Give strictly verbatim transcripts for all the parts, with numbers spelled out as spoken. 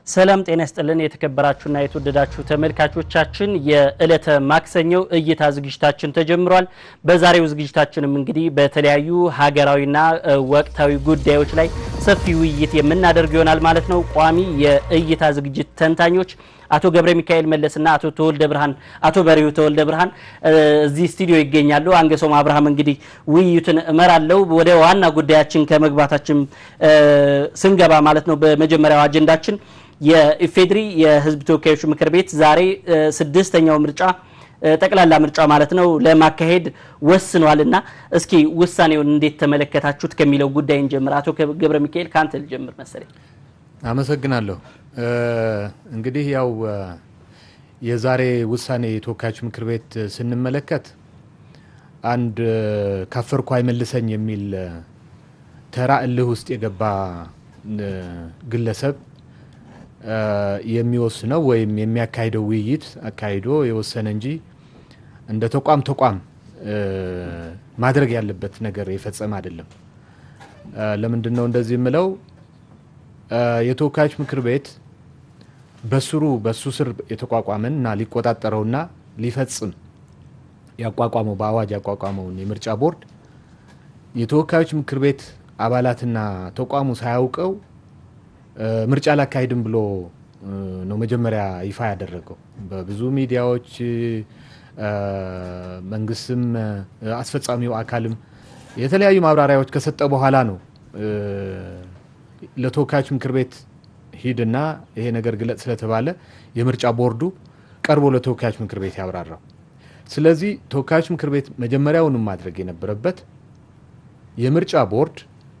ሰላም ጤና ይስጥልን የተከበራችሁና የተወደዳችሁ ተመልካቾቻችን የዕለተ ማክሰኞ እይታ ዝግጅታችን ተጀምሯል በዛሬው ዝግጅታችንም እንግዲህ በተለያዩ ሀገራዊና ወቅታዊ ጉዳዮች ላይ ሰፊ ውይይት የምናደርግ ይሆናል ማለት ነው ቋሚ የእይታ ዝግጅት ተንታኞች አቶ ገብረ ሚካኤል መለስና አቶ ተወልደ ብርሃን አቶ በሪው ተወልደ ብርሃን እዚህ ስቱዲዮ ይገኛሉ አንገሶም አብርሃም እንግዲህ ውይይቱን እመራለው ወደ ዋና ጉዳያችን ከመግባታችን ስንገባ ማለት ነው በመጀመሪያው አጀንዳችን የኢፌድሪ የህዝብ ተወካዮች ምክር ቤት ዛሬ ስድስተኛው ምርጫ ጠቅላላ ምርጫ ማለት ነው ለማካሄድ ወስኗልና እስኪ ውሳኔውን እንዴት ተመለከታችሁት ከሚለው ጉዳይ እንጀምር አቶ ገብረ ሚካኤል ካንተ ልጀምር መሰለኝ አመሰግናለሁ እንግዲህ ያው የዛሬ ውሳኔ ተወካዮች ምክር ቤት ስንመለከት አንድ ካፈርኩ አይመልሰኝ የሚል ተራእልህ ውስጥ የገባ ግለሰብ የሚወስነው ወይም የሚያካሂደው ውይይት አካሂዶ የወሰነ እንጂ እንደ ተቋም ተቋም ማድረግ ያለበት ነገር የፈጸመ አይደለም ለምንድነው እንደዚህ የምለው የተወካዮች ምክር ቤት በስሩ በሱ ስር የተቋቋመና ሊቆጣጠረውና ሊፈጽም ያቋቋመው በአዋጅ ያቋቋመው የምርጫ ቦርድ የተወካዮች ምክር ቤት አባላትና ተቋሙ ሳያውቀው ምርጫ ላካሄድም ብሎ ነው መጀመሪያ ይፋ ያደረገው በብዙ ሚዲያዎች መንግስትም አስፈጻሚው አካልም የተለያዩ ማብራሪያዎች ከሰጠ በኋላ ነው ለተወካዮች ምክር ቤት ሂድና ይሄ ነገር ግለጽ ስለተባለ የምርጫ ቦርዱ ቀርቦ ለተወካዮች ምክር ቤት ያብራራው ስለዚህ ተወካዮች ምክር ቤት መጀመሪያውን ማድረግ የነበረበት የምርጫ ቦርድ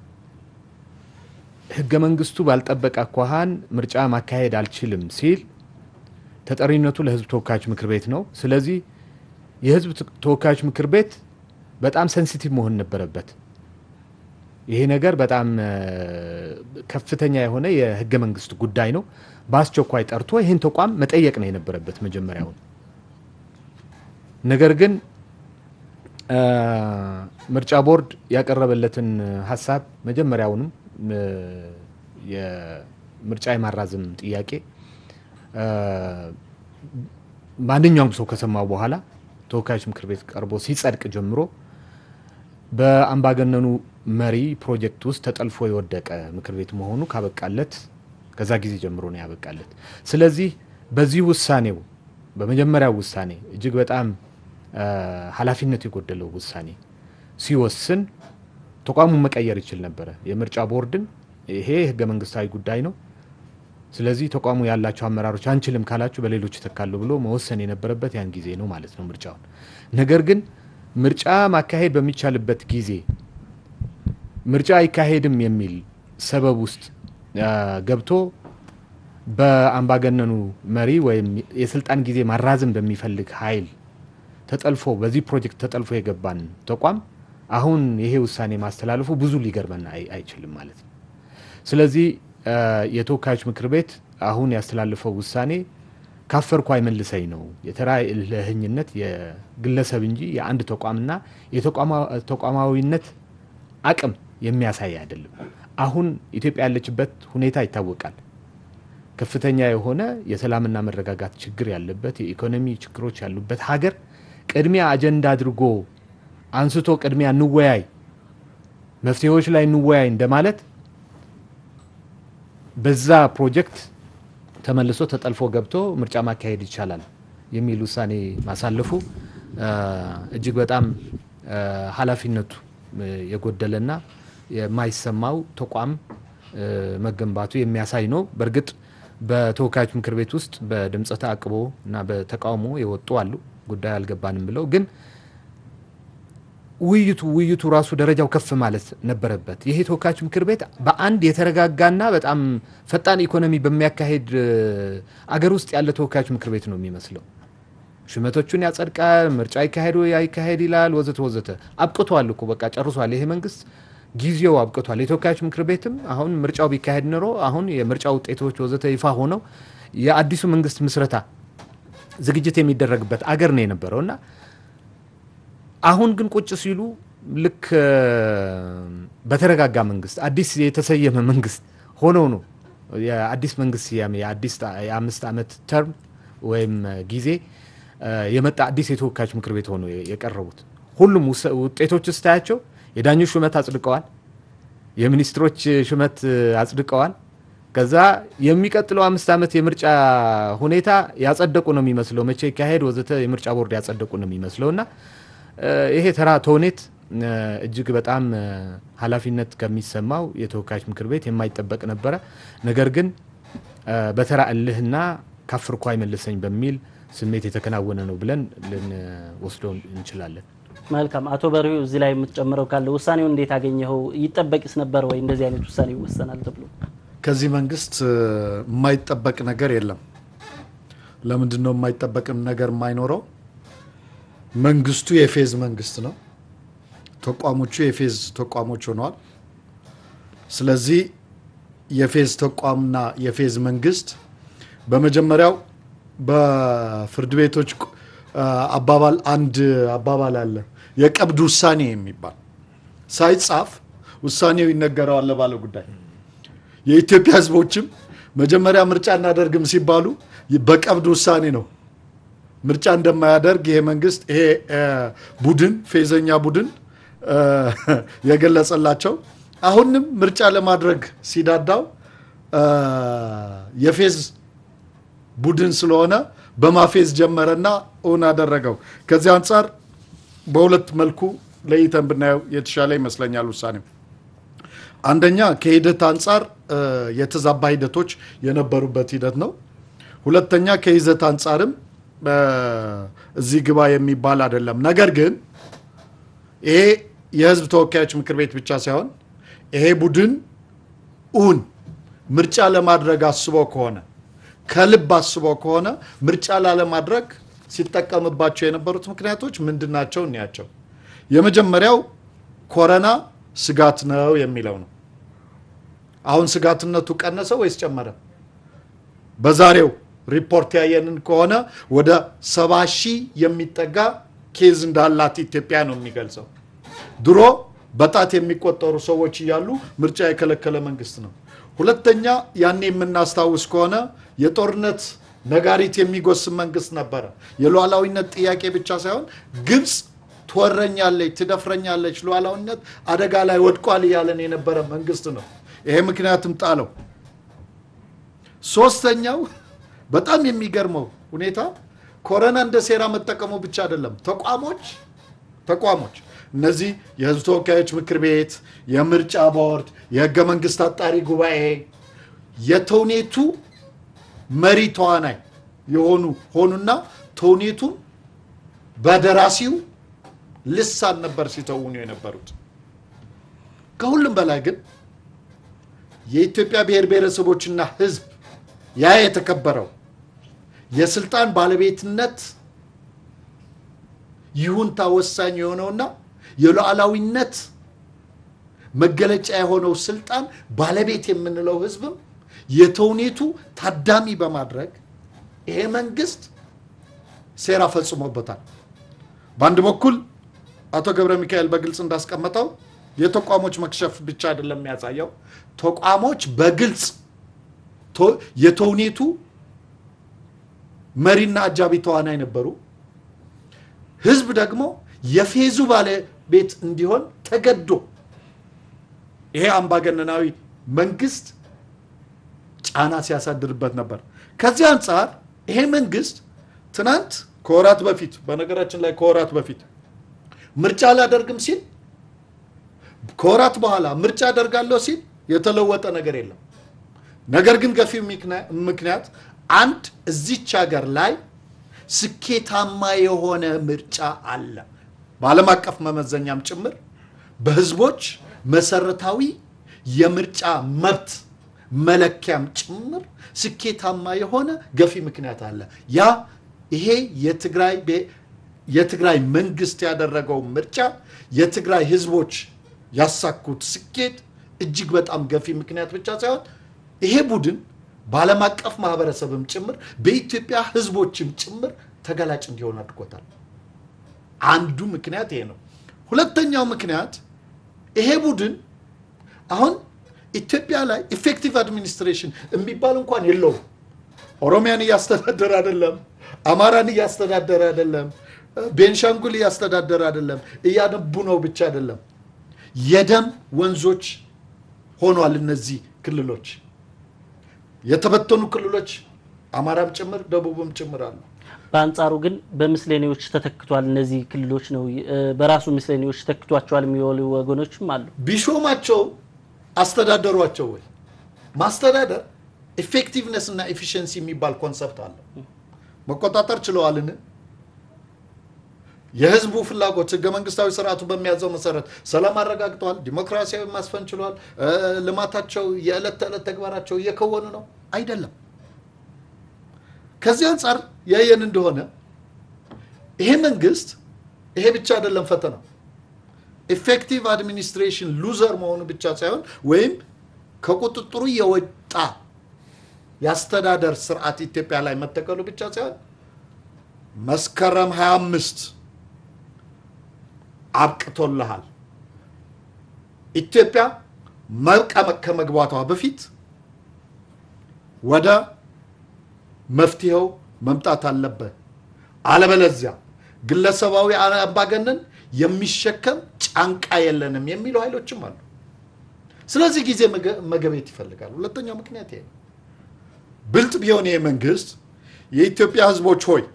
ህገ መንግስቱ ባልጠበቀ አኳኋን ምርጫ ማካሄድ አልችልም ሲል ተጠሪነቱ ለህዝብ ተወካዮች ምክር ቤት ነው ስለዚህ የህዝብ ተወካዮች ምክር ቤት በጣም ሴንሲቲቭ መሆን ነበረበት ይሄ ነገር በጣም ከፍተኛ የሆነ የህገ መንግስት ጉዳይ ነው ባስቸኳይ ጠርቶ ይሄን ተቋም መጠየቅ ነው የነበረበት መጀመሪያው ነገር ግን ምርጫ ቦርድ ያቀረበለትን ሐሳብ መጀመሪያውንም የምርጫ የማራዘም ጥያቄ ማንኛውም ሰው ከሰማው በኋላ ተወካዮች ምክር ቤት ቀርቦ ሲጸድቅ ጀምሮ በአምባገነኑ መሪ ፕሮጀክት ውስጥ ተጠልፎ የወደቀ ምክር ቤት መሆኑ ካበቃለት ከዛ ጊዜ ጀምሮ ነው ያበቃለት ስለዚህ በዚህ ውሳኔው በመጀመሪያው ውሳኔ እጅግ በጣም ኃላፊነት የጎደለው ውሳኔ ሲወስን ተቋሙን መቀየር ይችላል ነበር የምርጫ ቦርድን ይሄ ህገ መንግስታዊ ጉዳይ ነው ስለዚህ ተቋሙ ያላቸው አመራሮች አንችልም ካላችሁ በሌሎች ተካሉ ብሎ መወሰን የነበረበት ያን ጊዜ ነው ማለት ነው ምርጫው ነገር ግን ምርጫ ማካሄድ በሚቻልበት ጊዜ ምርጫ አይካሄድም የሚል ሰበብ ውስጥ ገብቶ በአምባገነኑ መሪ ወይም የስልጣን ጊዜ ማራዘም በሚፈልግ ኃይል ተጠልፎ በዚህ ፕሮጀክት ተጠልፎ የገባን ተቋም አሁን ይሄ ውሳኔ ማስተላለፉ ብዙ ሊገርመን አይችልም ማለት ነው ስለዚህ የተወካዮች ምክር ቤት አሁን ያስተላልፈው ውሳኔ ካፈርኩ አይመልሰኝ ነው የተራይ ለህኝነት የግለሰብ እንጂ የአንድ ተቋምና የተቋማዊነት አቅም የሚያሳይ አይደለም አሁን ኢትዮጵያ ያለችበት ሁኔታ ይታወቃል ከፍተኛ የሆነ የሰላምና መረጋጋት ችግር ያለበት የኢኮኖሚ ችግሮች ያሉበት ሀገር ቅድሚያ አጀንዳ አድርጎ አንስቶ ቅድሚያ እንወያይ መፍትሄዎች ላይ እንወያይ እንደማለት በዛ ፕሮጀክት ተመልሶ ተጠልፎ ገብቶ ምርጫ ማካሄድ ይቻላል የሚል ውሳኔ ማሳለፉ እጅግ በጣም ኃላፊነቱ የጎደለና የማይሰማው ተቋም መገንባቱ የሚያሳይ ነው በርግጥ በተወካዮች ምክር ቤት ውስጥ በድምጽ ተአቅቦና በተቃውሞ የወጡ አሉ ጉዳይ አልገባንም ብለው ግን ውይይቱ ውይይቱ ራሱ ደረጃው ከፍ ማለት ነበረበት ይሄ ተወካዮች ምክር ቤት በአንድ የተረጋጋና በጣም ፈጣን ኢኮኖሚ በሚያካሄድ አገር ውስጥ ያለ ተወካዮች ምክር ቤት ነው የሚመስለው ሽመቶቹን ያጸድቃል ምርጫ ይካሄዱ ያይካሄድ ይላል ወዘተ ወዘተ አብቅቷል እኮ በቃ ጨርሷል ይሄ መንግስት ጊዜው አብቅቷል የተወካዮች ምክር ቤትም አሁን ምርጫው ቢካሄድ ነው አሁን የምርጫው ውጤቶች ወዘተ ይፋ ሆነው የአዲሱ መንግስት ምስረታ ዝግጅት የሚደረግበት አገር ነው የነበረውና አሁን ግን ቁጭ ሲሉ ልክ በተረጋጋ መንግስት አዲስ የተሰየመ መንግስት ሆኖ ነው የአዲስ መንግስት ያም የአዲስ የአምስት አመት ተርም ወይም ጊዜ የመጣ አዲስ የተወካዮች ምክር ቤት ሆኖ የቀረቡት ሁሉም ውጤቶች ስታያቸው የዳኞች ሹመት አጽድቀዋል የሚኒስትሮች ሹመት አጽድቀዋል ከዛ የሚቀጥለው አምስት አመት የምርጫ ሁኔታ ያጸደቁ ነው የሚመስለው መቼ ይካሄድ ወዘተ የምርጫ ቦርድ ያጸደቁ ነው የሚመስለውና ይሄ ተራ ተውኔት እጅግ በጣም ኃላፊነት ከሚሰማው የተወካዮች ምክር ቤት የማይጠበቅ ነበር ነገር ግን በተራ እልህና ካፍርኳ አይመልሰኝ በሚል ስሜት የተከናወነ ነው ብለን ልንወስደው እንችላለን መልካም አቶ በሪው እዚህ ላይ የምትጨምረው ካለ ውሳኔው እንዴት አገኘው ይጠበቅስ ነበር ወይ እንደዚህ አይነት ውሳኔ ይወሰናል ተብሎ ከዚህ መንግስት የማይጠበቅ ነገር የለም ለምንድነው የማይጠበቅ ነገር የማይኖረው መንግስቱ የፌዝ መንግስት ነው ተቋሞቹ የፌዝ ተቋሞች ሆነዋል ስለዚህ የፌዝ ተቋምና የፌዝ መንግስት በመጀመሪያው በፍርድ ቤቶች አባባል አንድ አባባል አለ የቀብድ ውሳኔ የሚባል ሳይጻፍ ውሳኔው ይነገራል ለባለ ጉዳይ የኢትዮጵያ ህዝቦችም መጀመሪያ ምርጫ እናደርግም ሲባሉ በቀብድ ውሳኔ ነው ምርጫ እንደማያደርግ ይሄ መንግስት ይሄ ቡድን ፌዘኛ ቡድን የገለጸላቸው አሁንም ምርጫ ለማድረግ ሲዳዳው የፌዝ ቡድን ስለሆነ በማፌዝ ጀመረና ኦን አደረገው ከዚህ አንፃር በሁለት መልኩ ለይተን ብናየው የተሻለ ይመስለኛል ውሳኔው አንደኛ ከሂደት አንፃር የተዛባ ሂደቶች የነበሩበት ሂደት ነው ሁለተኛ ከይዘት አንፃርም እዚህ ግባ የሚባል አይደለም ነገር ግን ይሄ የህዝብ ተወካዮች ምክር ቤት ብቻ ሳይሆን ይሄ ቡድን ኡን ምርጫ ለማድረግ አስቦ ከሆነ ከልብ አስቦ ከሆነ ምርጫ ለማድረግ ሲተቀምባቸው የነበሩት ምክንያቶች ምንድናቸው እንያቸው የመጀመሪያው ኮሮና ስጋት ነው የሚለው ነው አሁን ስጋትነቱ ቀነሰ ወይስ ጨመረ በዛሬው ሪፖርት ያየንን ከሆነ ወደ ሰባ ሺህ የሚጠጋ ኬዝ እንዳላት ኢትዮጵያ ነው የሚገልጸው ድሮ በጣት የሚቆጠሩ ሰዎች ይያሉ ምርጫ የከለከለ መንግስት ነው ሁለተኛ ያኔ የምናስታውስ ከሆነ የጦርነት ነጋሪት የሚጎስም መንግስት ነበር የሉዓላዊነት ጥያቄ ብቻ ሳይሆን ግብጽ ተወረኛለች ትደፍረኛለች ሉዓላዊነት አደጋ ላይ ወድቋል ያለን የነበረ መንግስት ነው ይሄ ምክንያቱም ጣለው ሶስተኛው በጣም የሚገርመው ሁኔታ ኮሮና እንደ ሴራ መጠቀሙ ብቻ አይደለም ተቋሞች ተቋሞች እነዚህ የህዝብ ተወካዮች ምክር ቤት የምርጫ ቦርድ የህገ መንግስት አጣሪ ጉባኤ የተውኔቱ መሪ ተዋናይ የሆኑ ሆኑና ተውኔቱን በደራሲው ልሳን ነበር ሲተውኑ የነበሩት ከሁሉም በላይ ግን የኢትዮጵያ ብሔር ብሔረሰቦችና ህዝብ ያ የተከበረው የስልጣን ባለቤትነት ይሁንታ ወሳኝ የሆነውና የሉዓላዊነት መገለጫ የሆነው ስልጣን ባለቤት የምንለው ህዝብም የተውኔቱ ታዳሚ በማድረግ ይሄ መንግስት ሴራ ፈጽሞበታል በአንድ በኩል አቶ ገብረ ሚካኤል በግልጽ እንዳስቀመጠው የተቋሞች መክሸፍ ብቻ አይደለም የሚያሳየው ተቋሞች በግልጽ የተውኔቱ መሪና አጃቢ ተዋናይ ነበሩ ህዝብ ደግሞ የፌዙ ባለቤት እንዲሆን ተገዶ ይሄ አምባገነናዊ መንግስት ጫና ሲያሳድርበት ነበር ከዚህ አንፃር ይሄ መንግስት ትናንት ከወራት በፊት በነገራችን ላይ ከወራት በፊት ምርጫ ላደርግም ሲል ከወራት በኋላ ምርጫ አደርጋለሁ ሲል የተለወጠ ነገር የለም ነገር ግን ገፊው ምክንያት አንድ እዚች ሀገር ላይ ስኬታማ የሆነ ምርጫ አለ በዓለም አቀፍ መመዘኛም ጭምር በህዝቦች መሰረታዊ የምርጫ መብት መለኪያም ጭምር ስኬታማ የሆነ ገፊ ምክንያት አለ ያ ይሄ የትግራይ የትግራይ መንግስት ያደረገው ምርጫ የትግራይ ህዝቦች ያሳኩት ስኬት እጅግ በጣም ገፊ ምክንያት ብቻ ሳይሆን ይሄ ቡድን በዓለም አቀፍ ማህበረሰብም ጭምር በኢትዮጵያ ህዝቦችም ጭምር ተገላጭ እንዲሆን አድርጎታል አንዱ ምክንያት ይሄ ነው ሁለተኛው ምክንያት ይሄ ቡድን አሁን ኢትዮጵያ ላይ ኢፌክቲቭ አድሚኒስትሬሽን የሚባል እንኳን የለው ኦሮሚያን ያስተዳደረ አይደለም አማራን ያስተዳደረ አይደለም ቤንሻንጉል ያስተዳደረ አይደለም እያነቡ ነው ብቻ አይደለም የደም ወንዞች ሆኗል እነዚህ ክልሎች የተበተኑ ክልሎች አማራም ጭምር ደቡብም ጭምር አሉ በአንጻሩ ግን በምስሌኔዎች ተተክቷል እነዚህ ክልሎች ነው በራሱ ምስሌኔዎች ተተክቷቸዋል የሚወሉ ወገኖችም አሉ ቢሾማቸው አስተዳደሯቸው ወይ ማስተዳደር ኢፌክቲቭነስ እና ኤፊሺየንሲ የሚባል ኮንሰፕት አለ መቆጣጠር ችለዋልን የህዝቡ ፍላጎት ህገ መንግስታዊ ስርዓቱ በሚያዘው መሰረት ሰላም አረጋግጠዋል ዲሞክራሲያዊ ማስፈን ችለዋል ልማታቸው የዕለት ተዕለት ተግባራቸው እየከወኑ ነው አይደለም ከዚህ አንፃር ያየን እንደሆነ ይሄ መንግስት ይሄ ብቻ አይደለም ፈተና ኢፌክቲቭ አድሚኒስትሬሽን ሉዘር መሆኑ ብቻ ሳይሆን ወይም ከቁጥጥሩ የወጣ ያስተዳደር ስርዓት ኢትዮጵያ ላይ መተከሉ ብቻ ሳይሆን መስከረም ሃያ አምስት አብቅቶልሃል ኢትዮጵያ መብቃ ከመግባቷ በፊት ወደ መፍትሄው መምጣት አለበት አለበለዚያ ግለሰባዊ አምባገነን የሚሸከም ጫንቃ የለንም የሚሉ ኃይሎችም አሉ ስለዚህ ጊዜ መገበየት ይፈልጋል ሁለተኛው ምክንያት ይሄ ብልጥ ቢሆን ይሄ መንግስት የኢትዮጵያ ህዝቦች ሆይ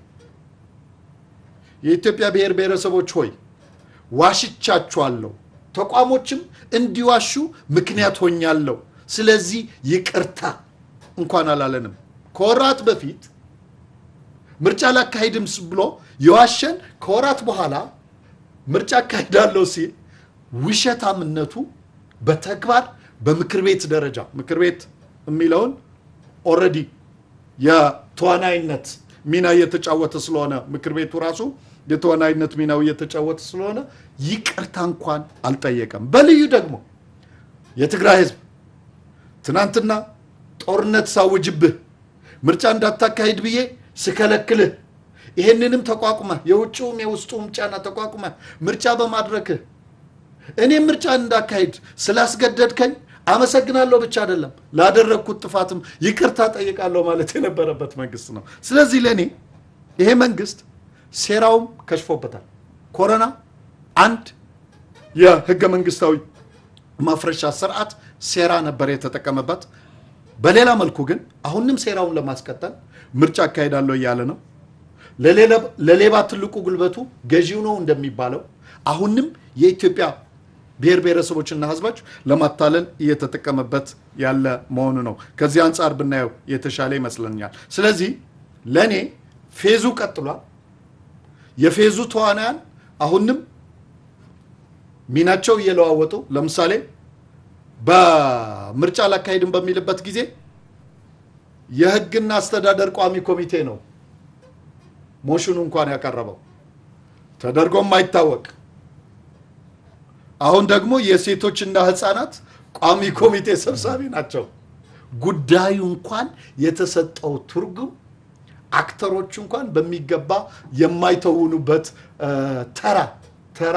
የኢትዮጵያ ብሔር ብሔረሰቦች ሆይ ዋሽቻችኋለሁ ተቋሞችም እንዲዋሹ ምክንያት ሆኛለሁ ስለዚህ ይቅርታ እንኳን አላለንም ከወራት በፊት ምርጫ ላካሄድም ብሎ የዋሸን ከወራት በኋላ ምርጫ ካሄዳለው ሲል ውሸታምነቱ በተግባር በምክር ቤት ደረጃ ምክር ቤት የሚለውን ኦሬዲ የተዋናይነት ሚና እየተጫወተ ስለሆነ ምክር ቤቱ ራሱ የተዋናይነት ሚናው እየተጫወተ ስለሆነ ይቅርታ እንኳን አልጠየቀም በልዩ ደግሞ የትግራይ ህዝብ ትናንትና ጦርነት ሳውጅብህ ምርጫ እንዳታካሂድ ብዬ ስከለክልህ ይሄንንም ተቋቁመ የውጭውም የውስጡም ጫና ተቋቁመ ምርጫ በማድረክ እኔ ምርጫ እንዳካሂድ ስላስገደድከኝ አመሰግናለሁ ብቻ አይደለም ላደረኩት ጥፋትም ይቅርታ ጠይቃለሁ ማለት የነበረበት መንግስት ነው ስለዚህ ለኔ ይሄ መንግስት ሴራውም ከሽፎበታል ኮሮና አንድ የህገ መንግስታዊ ማፍረሻ ስርዓት ሴራ ነበር የተጠቀመበት በሌላ መልኩ ግን አሁንም ሴራውን ለማስቀጠል ምርጫ አካሄዳለሁ ያለ ነው ለሌላ ለሌባ ትልቁ ጉልበቱ ገዢው ነው እንደሚባለው አሁንም የኢትዮጵያ ብሔር ብሔረሰቦችና ህዝቦች ለማታለል እየተጠቀመበት ያለ መሆኑ ነው ከዚህ አንፃር ብናየው የተሻለ ይመስለኛል ስለዚህ ለኔ ፌዙ ቀጥሏል የፌዙ ተዋናያን አሁንም ሚናቸው እየለዋወጡ ለምሳሌ በምርጫ ላካሄድን በሚልበት ጊዜ የህግና አስተዳደር ቋሚ ኮሚቴ ነው ሞሽኑ እንኳን ያቀረበው ተደርጎም አይታወቅ አሁን ደግሞ የሴቶችና ህፃናት ቋሚ ኮሚቴ ሰብሳቢ ናቸው ጉዳዩ እንኳን የተሰጠው ትርጉም አክተሮች እንኳን በሚገባ የማይተውኑበት ተራ ተራ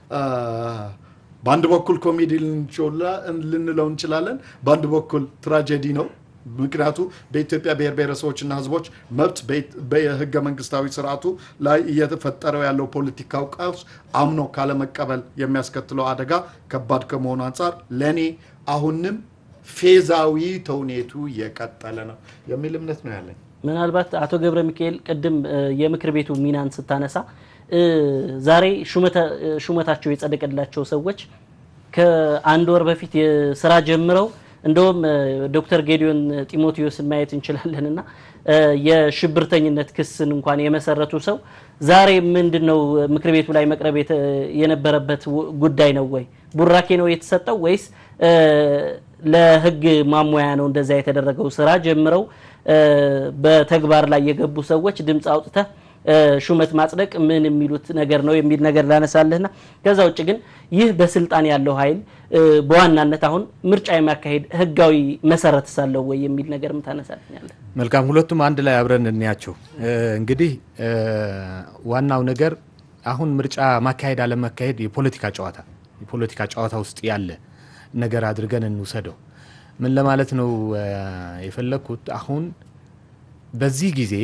ባንድ በኩል ኮሜዲ ልንለው እንችላለን ባንድ በኩል ትራጀዲ ነው ምክንያቱ በኢትዮጵያ ብሔር ብሔረሰቦችና ህዝቦች መብት በህገ መንግስታዊ ስርዓቱ ላይ እየተፈጠረው ያለው ፖለቲካው ቀውስ አምኖ ካለ መቀበል የሚያስከትለው አደጋ ከባድ ከመሆኑ አንፃር ለኔ አሁንም ፌዛዊ ተውኔቱ የቀጠለ ነው የሚል እምነት ነው ያለኝ ምናልባት አቶ ገብረ ሚካኤል ቀደም የምክር ቤቱ ሚናን ስታነሳ ዛሬ ሹመታ ሹመታቸው የጸደቀላቸው ሰዎች ከአንድ ወር በፊት የሥራ ጀምረው እንደውም ዶክተር ጌዲዮን ጢሞቴዎስን ማየት እንችላለንና የሽብርተኝነት ክስን እንኳን የመሰረቱ ሰው ዛሬ ምንድነው ምክር ቤቱ ላይ መቅረብ የነበረበት ጉዳይ ነው ወይ ቡራኬ ነው የተሰጠው ወይስ ለህግ ማሞያ ነው እንደዛ የተደረገው ስራ ጀምረው በተግባር ላይ የገቡ ሰዎች ድምጽ አውጥተ ሹመት ማጽደቅ ምን የሚሉት ነገር ነው የሚል ነገር ላነሳለህና ከዛ ውጭ ግን ይህ በስልጣን ያለው ኃይል በዋናነት አሁን ምርጫ የማካሄድ ህጋዊ መሰረት ሳለው ወይ የሚል ነገር ምታነሳልኛለህ መልካም ሁለቱም አንድ ላይ አብረን እንያቸው እንግዲህ ዋናው ነገር አሁን ምርጫ ማካሄድ አለ ማካሄድ የፖለቲካ ጨዋታ የፖለቲካ ጨዋታ ውስጥ ያለ ነገር አድርገን እንውሰደው ምን ለማለት ነው የፈለኩት አሁን በዚህ ጊዜ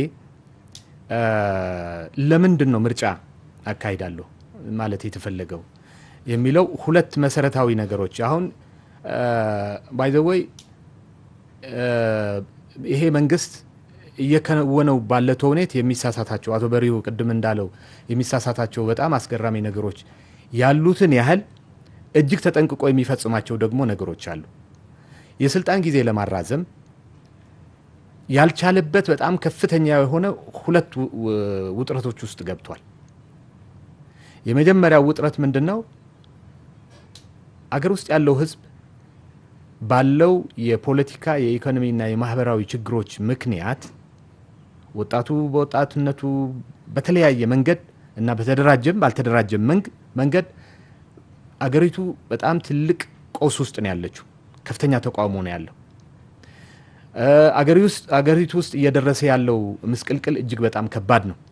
ለምንድን ነው ምርጫ አካሂዳለሁ ማለት የተፈለገው የሚለው ሁለት መሰረታዊ ነገሮች አሁን ባይ ዘ ዌይ ይሄ መንግስት እየከወነው ባለ ተውኔት የሚሳሳታቸው አቶ በሪው ቅድም እንዳለው የሚሳሳታቸው በጣም አስገራሚ ነገሮች ያሉትን ያህል እጅግ ተጠንቅቆ የሚፈጽማቸው ደግሞ ነገሮች አሉ የስልጣን ጊዜ ለማራዘም ያልቻለበት በጣም ከፍተኛ የሆነ ሁለት ውጥረቶች ውስጥ ገብቷል የመጀመሪያው ውጥረት ምንድነው አገር ውስጥ ያለው ህዝብ ባለው የፖለቲካ የኢኮኖሚና የማህበራዊ ችግሮች ምክንያት ወጣቱ በወጣትነቱ በተለያየ መንገድ እና በተደራጀም ባልተደራጀም መንገድ አገሪቱ በጣም ትልቅ ቀውስ ውስጥ ነው ያለችው ከፍተኛ ተቃውሞ ነው ያለው አገሪቱ ውስጥ አገሪቱ ውስጥ እየደረሰ ያለው ምስቅልቅል እጅግ በጣም ከባድ ነው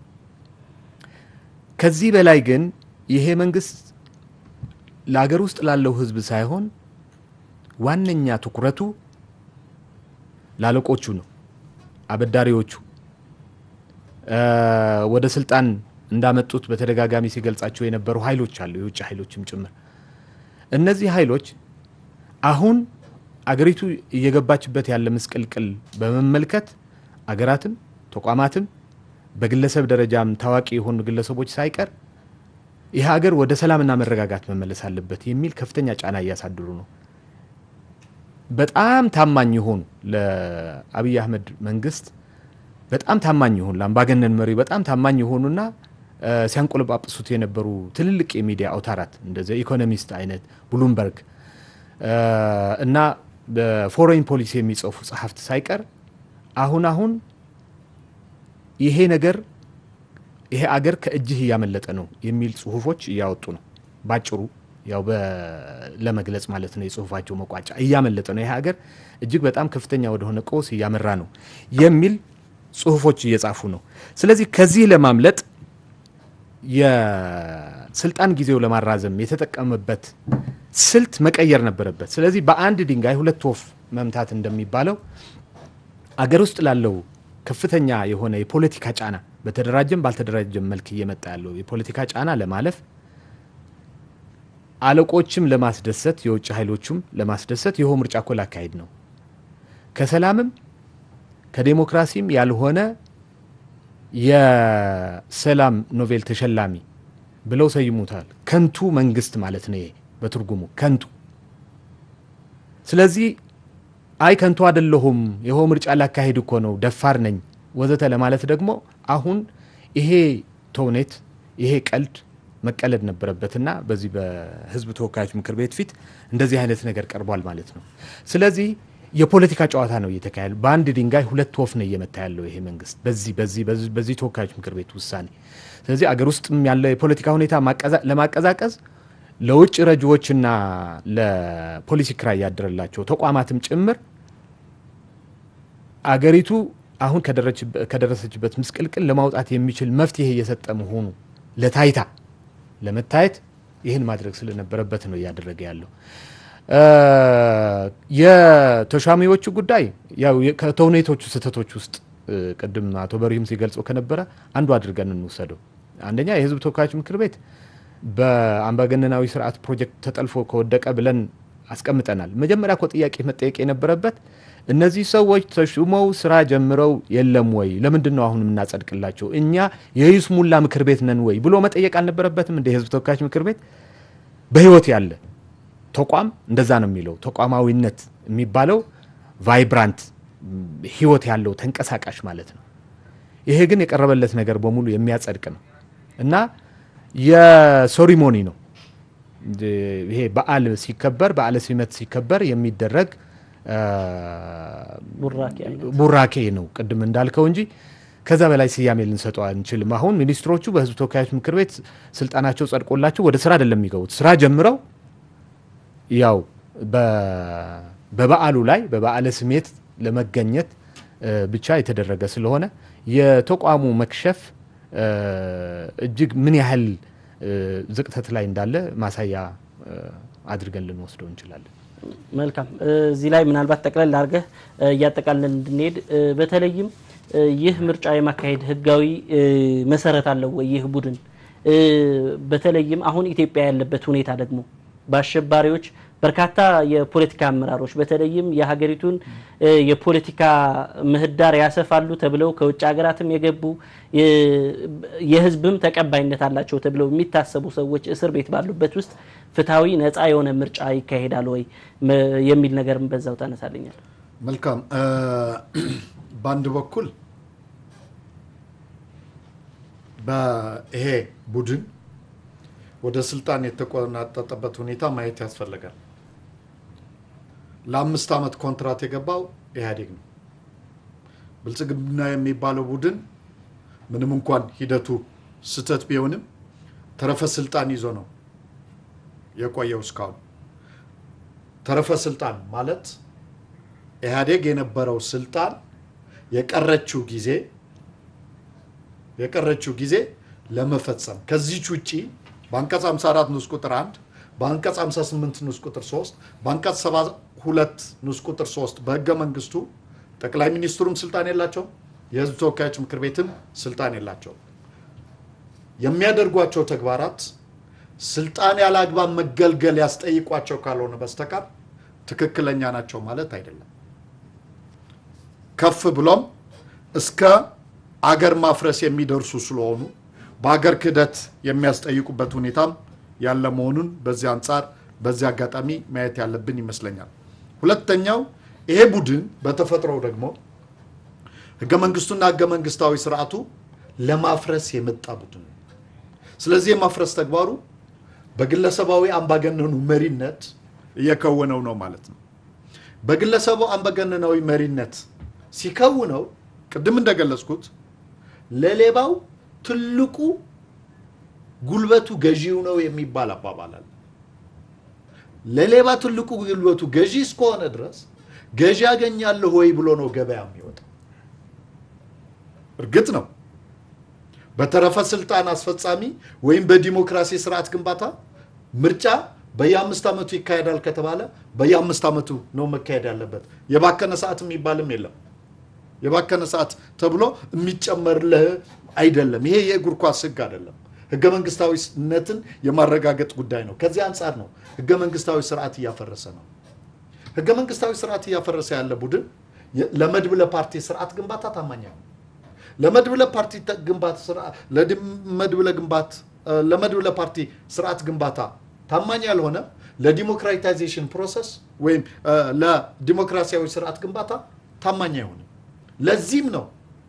ከዚህ በላይ ግን ይሄ መንግስት ለአገር ውስጥ ላለው ህዝብ ሳይሆን ዋነኛ ትኩረቱ ላለቆቹ ነው አበዳሪዎቹ ወደ ስልጣን እንዳመጡት በተደጋጋሚ ሲገልጻቸው የነበሩ ኃይሎች አሉ የውጭ ኃይሎችም ጭምር እነዚህ ኃይሎች አሁን አገሪቱ እየገባችበት ያለ ምስቅልቅል በመመልከት አገራትም ተቋማትም በግለሰብ ደረጃም ታዋቂ የሆኑ ግለሰቦች ሳይቀር ይህ ሀገር ወደ ሰላምና መረጋጋት መመለስ አለበት የሚል ከፍተኛ ጫና ያሳድሩ ነው በጣም ታማኝ ይሆኑ ለአብይ አህመድ መንግስት በጣም ታማኝ ይሆኑ ለአምባገነን መሪ በጣም ታማኝ ይሆኑና ሲያንቆለጳጵሱት የነበሩ ትልልቅ የሚዲያ አውታራት እንደዚህ ኢኮኖሚስት አይነት ብሉምበርግ እና በፎሬን ፖሊሲ የሚጽፉ ጸሐፍት ሳይቀር አሁን አሁን ይሄ ነገር ይሄ አገር ከእጅህ ያመለጠ ነው የሚል ጽሁፎች ያወጡ ነው ባጭሩ ያው ለመግለጽ ማለት ነው የጽሁፋቸው መቋጫ ያመለጠ ነው ይሄ አገር እጅግ በጣም ከፍተኛ ወደ ሆነ ቀውስ ያመራ ነው የሚል ጽሁፎች እየጻፉ ነው ስለዚህ ከዚህ ለማምለጥ የስልጣን ጊዜው ለማራዘም የተጠቀመበት ስልት መቀየር ነበረበት ስለዚህ በአንድ ድንጋይ ሁለት ወፍ መምታት እንደሚባለው አገር ውስጥ ላለው ከፍተኛ የሆነ የፖለቲካ ጫና በተደራጀም ባልተደራጀም መልክ እየመጣ ያለው የፖለቲካ ጫና ለማለፍ አለቆችም ለማስደሰት የውጭ ኃይሎችም ለማስደሰት ይሄው ምርጫ ኮል አካሄድ ነው ከሰላምም ከዲሞክራሲም ያልሆነ የሰላም ኖቬል ተሸላሚ ብለው ሰይሙታል ከንቱ መንግስት ማለት ነው በትርጉሙ ከንቱ ስለዚህ አይ ከንቱ አይደለሁም ይሄው ምርጫ ላካሄድ እኮ ነው ደፋር ነኝ ወዘተ ለማለት ደግሞ አሁን ይሄ ተውኔት ይሄ ቀልድ መቀለድ ነበረበትና በዚህ በህዝብ ተወካዮች ምክር ቤት ፊት እንደዚህ አይነት ነገር ቀርቧል ማለት ነው ስለዚህ የፖለቲካ ጨዋታ ነው እየተካሄደ በአንድ ድንጋይ ሁለት ወፍ ነው እየመታ ያለው ይሄ መንግስት በዚህ በዚህ በዚህ ተወካዮች ምክር ቤት ውሳኔ ስለዚህ አገር ውስጥም ያለ የፖለቲካ ሁኔታ ለማቀዛቀዝ ለውጭ ረጅዎችና ለፖሊሲ ክራይ ያደረላቸው ተቋማትም ጭምር አገሪቱ አሁን ከደረሰችበት ምስቅልቅል ለማውጣት የሚችል መፍትሄ እየሰጠ መሆኑ ለታይታ ለመታየት ይሄን ማድረግ ስለነበረበት ነው ያደረገ ያለው የተሻሚዎቹ ጉዳይ ያው ከተውኔቶቹ ስተቶች ውስጥ ቀደም አቶ በሪም ሲገልጸው ከነበረ አንዱ አድርገን እንወሰደው አንደኛ የህዝብ ተወካዮች ምክር ቤት በአምባገነናዊ ስርዓት ፕሮጀክት ተጠልፎ ከወደቀ ብለን አስቀምጠናል መጀመሪያ እኮ ጥያቄ መጠየቅ የነበረበት እነዚህ ሰዎች ተሹመው ስራ ጀምረው የለም ወይ ለምንድን ነው አሁን እናጸድቅላቸው እኛ የይስሙላ ምክር ቤት ነን ወይ ብሎ መጠየቅ አልነበረበትም እንደ ህዝብ ተወካዮች ምክር ቤት በህይወት ያለ ተቋም እንደዛ ነው የሚለው ተቋማዊነት የሚባለው ቫይብራንት ህይወት ያለው ተንቀሳቃሽ ማለት ነው ይሄ ግን የቀረበለት ነገር በሙሉ የሚያጸድቅ ነው እና የሴሪሞኒ ነው ይሄ በዓል ሲከበር በዓለ ሲመት ሲከበር የሚደረግ ቡራኬ ነው ቅድም እንዳልከው እንጂ ከዛ በላይ ሲያሜ ልንሰጠው አንችልም አሁን ሚኒስትሮቹ በህዝብ ተወካዮች ምክር ቤት ስልጣናቸው ጸድቆላቸው ወደ ስራ አይደለም የሚገቡት ስራ ጀምረው ያው በበዓሉ ላይ በበዓለ ስሜት ለመገኘት ብቻ የተደረገ ስለሆነ የተቋሙ መክሸፍ እጅግ ምን ያህል ዝቅተት ላይ እንዳለ ማሳያ አድርገን ልንወስደው እንችላለን መልካም እዚህ ላይ ምናልባት ተቀለል አድርገህ ያጠቃልለን እንድንሄድ በተለይም ይህ ምርጫ የማካሄድ ህጋዊ መሰረት አለው ወይ ይህ ቡድን በተለይም አሁን ኢትዮጵያ ያለበት ሁኔታ ደግሞ በአሸባሪዎች በርካታ የፖለቲካ አመራሮች በተለይም የሀገሪቱን የፖለቲካ ምህዳር ያሰፋሉ ተብለው ከውጭ ሀገራትም የገቡ የህዝብም ተቀባይነት አላቸው ተብለው የሚታሰቡ ሰዎች እስር ቤት ባሉበት ውስጥ ፍትሃዊ ነፃ የሆነ ምርጫ ይካሄዳል ወይ የሚል ነገርም በዛው ታነሳለኛል መልካም ባንድ በኩል በይሄ ቡድን ወደ ስልጣን የተቆናጠጠበት ሁኔታ ማየት ያስፈልጋል ለአምስት አመት ኮንትራት የገባው ኢህአዴግ ነው ብልጽግና የሚባለው ቡድን ምንም እንኳን ሂደቱ ስተት ቢሆንም ተረፈ ስልጣን ይዞ ነው የቆየው እስካሁን ተረፈ ስልጣን ማለት ኢህአዴግ የነበረው ስልጣን የቀረችው ጊዜ የቀረችው ጊዜ ለመፈጸም ከዚህ ውጪ ባንቀጽ ሃምሳ አራት ንዑስ ቁጥር አንድ ባንቀጽ ሃምሳ ስምንት ንዑስ ቁጥር ሶስት ባንቀጽ ሰባ ሁለት ንዑስ ቁጥር ሶስት በህገ መንግስቱ ጠቅላይ ሚኒስትሩም ስልጣን የላቸው የህዝብ ተወካዮች ምክር ቤትም ስልጣን የላቸው የሚያደርጓቸው ተግባራት ስልጣን ያላግባብ መገልገል ያስጠይቋቸው ካልሆነ በስተቀር ትክክለኛ ናቸው ማለት አይደለም ከፍ ብሎም እስከ አገር ማፍረስ የሚደርሱ ስለሆኑ በአገር ክደት የሚያስጠይቁበት ሁኔታም ያለ መሆኑን በዚህ አንፃር በዚህ አጋጣሚ ማየት ያለብን ይመስለኛል ሁለተኛው ይሄ ቡድን በተፈጥሮው ደግሞ ህገ መንግስቱና ህገ መንግስታዊ ስርዓቱ ለማፍረስ የመጣ ቡድን ስለዚህ የማፍረስ ተግባሩ በግለሰባዊ አምባገነኑ መሪነት እየከወነው ነው ማለት ነው በግለሰቡ አምባገነናዊ መሪነት ሲከውነው ቅድም እንደገለጽኩት ለሌባው ትልቁ ጉልበቱ ገዢው ነው የሚባል አባባል አለ ለሌባ ትልቁ ጉልበቱ ገዢ እስከሆነ ድረስ ገዢ ያገኛለሁ ወይ ብሎ ነው ገበያ የሚወጣው እርግጥ ነው በተረፈ ስልጣን አስፈጻሚ ወይም በዲሞክራሲ ስርዓት ግንባታ ምርጫ በየአምስት አመቱ ይካሄዳል ከተባለ በየአምስት አመቱ ነው መካሄድ ያለበት የባከነ ሰዓት የሚባልም የለም የባከነ ሰዓት ተብሎ የሚጨመርልህ አይደለም ይሄ የእግር ኳስ ህግ አይደለም ህገ መንግስታዊነትን የማረጋገጥ ጉዳይ ነው ከዚህ አንፃር ነው ህገ መንግስታዊ ስርዓት ያፈረሰ ነው ህገ መንግስታዊ ስርዓት ያፈረሰ ያለ ቡድን ለመድብለ ፓርቲ ስርዓት ግንባታ ታማኝ ነው ለመድብለ ፓርቲ ግንባታ ስርዓት ለመድብለ ግንባታ ለመድብለ ፓርቲ ስርዓት ግንባታ ታማኝ ያልሆነ ለዲሞክራታይዜሽን ፕሮሰስ ወይም ለዲሞክራሲያዊ ስርዓት ግንባታ ታማኝ አይሆንም ለዚህም ነው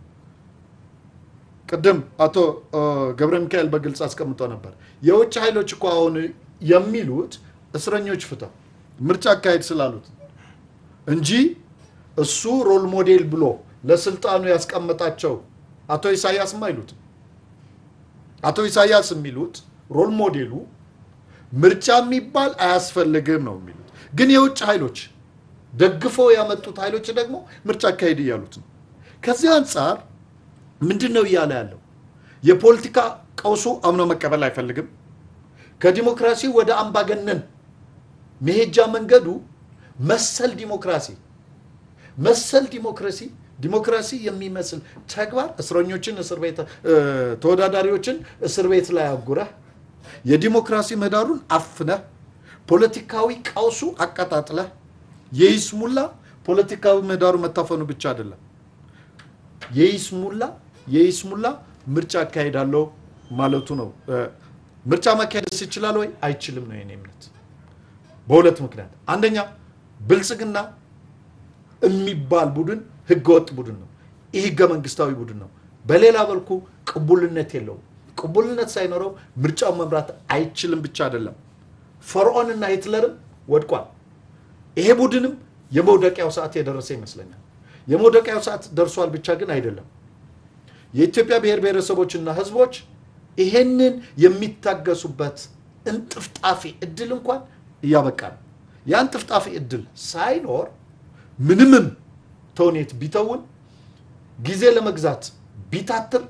ቀደም አቶ ገብረ ሚካኤል በግልጽ አስቀምጦ ነበር የውጭ ኃይሎች እኮ አሁን የሚሉት እስረኞች ፍታ ምርጫ አካሄድ ስላሉት እንጂ እሱ ሮል ሞዴል ብሎ ለስልጣኑ ያስቀመጣቸው አቶ ኢሳያስ ማይሉት አቶ ኢሳያስ የሚሉት ሮል ሞዴሉ ምርጫ የሚባል አያስፈልግም ነው የሚሉት ግን የውጭ ኃይሎች ደግፈው ያመጡት ኃይሎች ደግሞ ምርጫ አካሄድ ያሉት ከዚህ አንፃር ምንድነው ያለ ያለው የፖለቲካ ቀውሱ አምኖ መቀበል አይፈልግም ከዲሞክራሲ ወደ አምባገነን መሄጃ መንገዱ መሰል ዲሞክራሲ መሰል ዲሞክራሲ ዲሞክራሲ የሚመስል ተግባር እስረኞችን እስር ቤት ተወዳዳሪዎችን እስር ቤት ላይ አጉራ የዲሞክራሲ ምህዳሩን አፍነ ፖለቲካዊ ቀውሱ አቀጣጥለ የይስሙላ ፖለቲካዊ ምህዳሩ መታፈኑ ብቻ አይደለም የይስሙላ የይስሙላ ምርጫ አካሄዳለው ማለቱ ነው ምርጫ ማካሄድ ይችላል ወይ አይችልም ነው የኔ እምነት በሁለት ምክንያት አንደኛ ብልጽግና የሚባል ቡድን ህገወጥ ቡድን ነው ይሄ ህገ መንግስታዊ ቡድን ነው በሌላ መልኩ ቅቡልነት የለውም ቅቡልነት ሳይኖረው ምርጫው መምራት አይችልም ብቻ አይደለም ፈርዖንና ሂትለር ወድቋል ይሄ ቡድንም የመውደቂያው ሰዓት የደረሰ ይመስለኛል የመውደቂያው ሰዓት ደርሷል ብቻ ግን አይደለም የኢትዮጵያ ብሔር ብሔረሰቦችና ህዝቦች ይሄንን የሚታገሱበት እንጥፍጣፊ እድል እንኳን ያበቃል ያን ጥፍጣፊ እድል ሳይኖር ምንምም ተውኔት ቢተውን ጊዜ ለመግዛት ቢታትር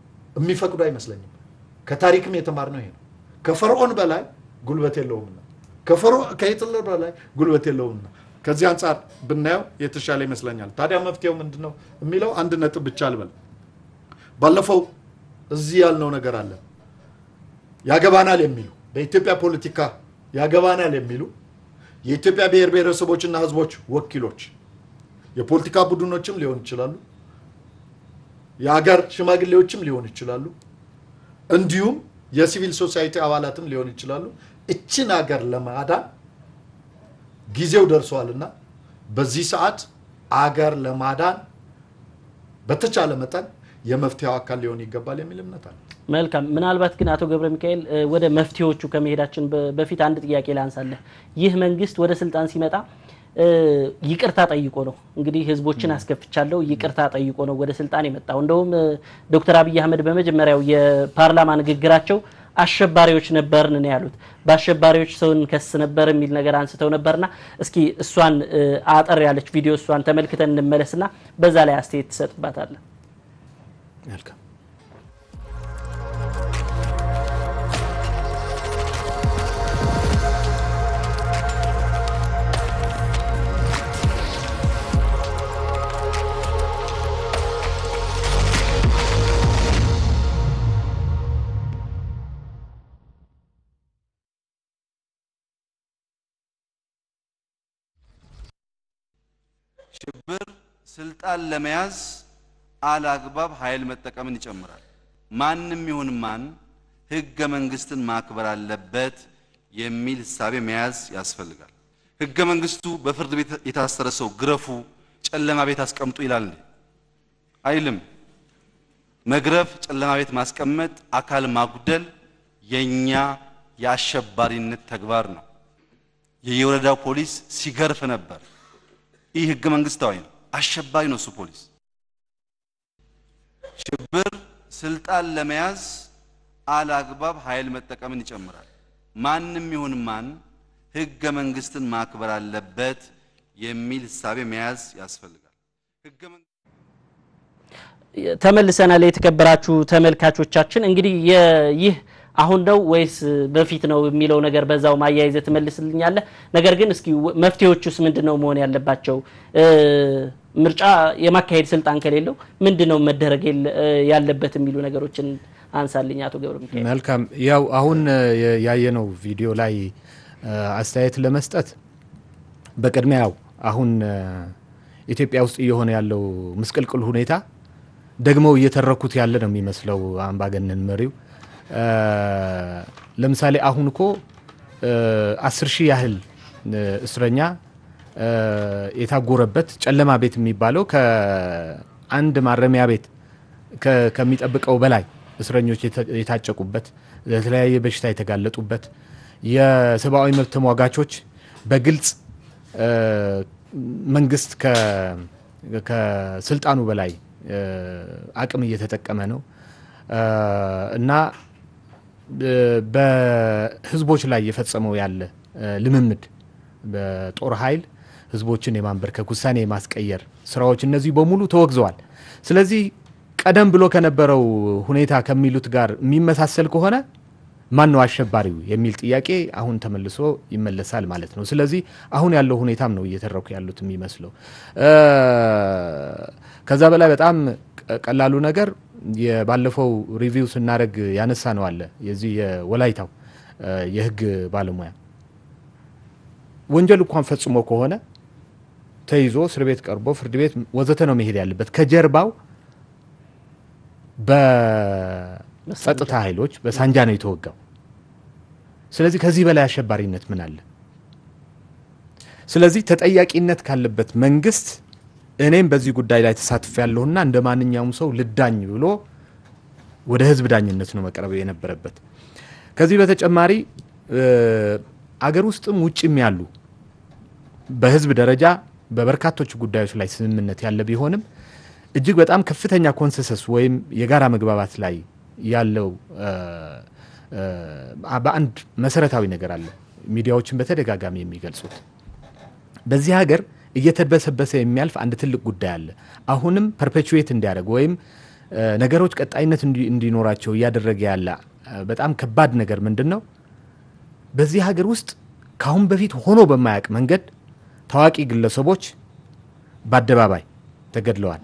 የሚፈቅዱ አይመስለኝም ከታሪክም የተማርነው ይሄ ነው ከፈርዖን በላይ ጉልበት የለውምና ከፈሮ ከሂትለር በላይ ጉልበት የለውም ከዚህ አንፃር ብናየው የተሻለ ይመስለኛል ታዲያ መፍትሄው ምንድነው የሚለው አንድ ነጥብ ብቻ አልበል ባለፈው እዚህ ያልነው ነገር አለ ያገባናል የሚሉ በኢትዮጵያ ፖለቲካ ያገባናል የሚሉ የኢትዮጵያ ብሔር ብሔረሰቦችና ህዝቦች ወኪሎች የፖለቲካ ቡድኖችም ሊሆን ይችላሉ የሀገር ሽማግሌዎችም ሊሆን ይችላሉ እንዲሁም የሲቪል ሶሳይቲ አባላትም ሊሆን ይችላሉ እቺን ሀገር ለማዳን ጊዜው ደርሷልና በዚህ ሰዓት ሀገር ለማዳን በተቻለ መጠን የመፍትሄው አካል ሊሆን ይገባል የሚል እምነት አለ መልካም ምናልባት ግን አቶ ገብረ ሚካኤል ወደ መፍትሄዎቹ ከመሄዳችን በፊት አንድ ጥያቄ ላንሳለህ ይህ መንግስት ወደ ስልጣን ሲመጣ ይቅርታ ጠይቆ ነው እንግዲህ ህዝቦችን አስከፍቻለሁ ይቅርታ ጠይቆ ነው ወደ ስልጣን የመጣው እንደውም ዶክተር አብይ አህመድ በመጀመሪያው የፓርላማ ንግግራቸው አሸባሪዎች ነበርን ነው ያሉት በአሸባሪዎች ሰውን ከስ ነበር የሚል ነገር አንስተው ነበርና እስኪ እሷን አጠር ያለች ቪዲዮ እሷን ተመልክተን እንመለስና በዛ ላይ አስተያየት ተሰጥባታለህ መልካም ሽብር ስልጣን ለመያዝ አላግባብ ኃይል መጠቀምን ይጨምራል ማንንም ይሁን ማን ህገ መንግስትን ማክበር አለበት የሚል ሐሳብ መያዝ ያስፈልጋል ህገ መንግስቱ በፍርድ ቤት የታሰረ ሰው ግረፉ ጨለማ ቤት አስቀምጡ ይላል አይልም መግረፍ ጨለማ ቤት ማስቀመጥ አካል ማጉደል የኛ ያሸባሪነት ተግባር ነው የየወረዳው ፖሊስ ሲገርፍ ነበር ይህ ህገ መንግስታዊ ነው አሸባሪ ነው እሱ ፖሊስ ሽብር ስልጣን ለመያዝ አላግባብ ኃይል መጠቀምን ይጨምራል ማንንም ይሁን ማን ህገ መንግስትን ማክበር አለበት የሚል ሐሳብ መያዝ ያስፈልጋል ህገ ተመልሰናል የተከበራችሁ ተመልካቾቻችን እንግዲህ ይህ አሁን ነው ወይስ በፊት ነው የሚለው ነገር በዛው ማያይዘ ተመልስልኛለህ ነገር ግን እስኪ መፍትሄዎቹስ ምንድነው መሆን ያለባቸው ምርጫ የማካሄድ ስልጣን ከሌለው ምንድነው መደረግ ያለበት የሚሉ ነገሮችን አንሳልኝ አቶ ገብረ ሚካኤል መልካም ያው አሁን ያየነው ቪዲዮ ላይ አስተያየት ለመስጠት በቅድሚያ ያው አሁን ኢትዮጵያ ውስጥ እየሆነ ያለው ምስቅልቅል ሁኔታ ደግሞ እየተረኩት ያለ ነው የሚመስለው አምባገነን መሪው ለምሳሌ አሁን እኮ አስር ሺህ ያህል እስረኛ የታጎረበት ጨለማ ቤት የሚባለው ከአንድ ማረሚያ ቤት ከሚጠብቀው በላይ እስረኞች የታጨቁበት ለተለያየ በሽታ የተጋለጡበት የሰብአዊ መብት ተሟጋቾች በግልጽ መንግስት ከስልጣኑ በላይ አቅም እየተጠቀመ ነው እና በህዝቦች ላይ የፈጸመው ያለ ልምምድ በጦር ኃይል ህዝቦችን የማንበርከክ ውሳኔ የማስቀየር ስራዎች እነዚህ በሙሉ ተወግዘዋል ስለዚህ ቀደም ብሎ ከነበረው ሁኔታ ከሚሉት ጋር የሚመሳሰል ከሆነ ማን ነው አሸባሪው የሚል ጥያቄ አሁን ተመልሶ ይመለሳል ማለት ነው ስለዚህ አሁን ያለው ሁኔታም ነው እየተረኩ ያሉት የሚመስለው ከዛ በላይ በጣም ቀላሉ ነገር የባለፈው ሪቪው ስናረግ ያነሳ ነው አለ የዚህ የወላይታው የህግ ባለሙያ ወንጀል እንኳን ፈጽሞ ከሆነ ተይዞ እስር ቤት ቀርቦ ፍርድ ቤት ወዘተ ነው መሄድ ያለበት ከጀርባው በጸጥታ ኃይሎች በሳንጃ ነው የተወጋው ስለዚህ ከዚህ በላይ አሸባሪነት ምን አለ ስለዚህ ተጠያቂነት ካለበት መንግስት እኔም በዚህ ጉዳይ ላይ ተሳትፍ ያለውና እንደማንኛውም ሰው ልዳኝ ብሎ ወደ ህዝብ ዳኝነት ነው መቀረብ የነበረበት ከዚህ በተጨማሪ አገር ውስጥም ውጭም ያሉ በህዝብ ደረጃ በበርካቶች ጉዳዮች ላይ ስምምነት ያለ ቢሆንም እጅግ በጣም ከፍተኛ ኮንሰንሰስ ወይም የጋራ መግባባት ላይ ያለው በአንድ መሰረታዊ ነገር አለ ሚዲያዎችን በተደጋጋሚ የሚገልጹት በዚህ ሀገር እየተበሰበሰ የሚያልፍ አንድ ትልቅ ጉዳይ አለ አሁንም ፐርፔቹዌት እንዲያደርግ ወይም ነገሮች ቀጣይነት እንዲኖራቸው ያደረገ ያለ በጣም ከባድ ነገር ምንድነው በዚህ ሀገር ውስጥ ካሁን በፊት ሆኖ በማያቅ መንገድ ታዋቂ ግለሰቦች በአደባባይ ተገድለዋል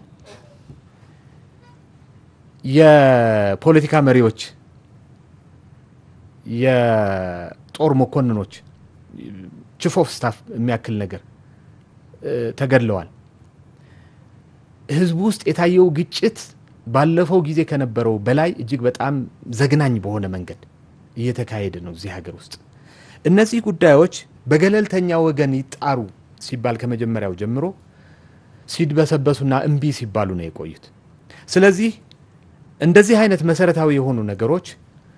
የፖለቲካ መሪዎች የጦር መኮንኖች chief of staff የሚያክል ነገር ተገድለዋል ህዝብ ውስጥ የታየው ግጭት ባለፈው ጊዜ ከነበረው በላይ እጅግ በጣም ዘግናኝ በሆነ መንገድ እየተካሄደ ነው እዚህ ሀገር ውስጥ እነዚህ ጉዳዮች በገለልተኛ ወገን ይጣሩ ሲባል ከመጀመሪያው ጀምሮ ሲድበሰበሱና እንቢ ሲባሉ ነው የቆዩት ስለዚህ እንደዚህ አይነት መሰረታዊ የሆኑ ነገሮች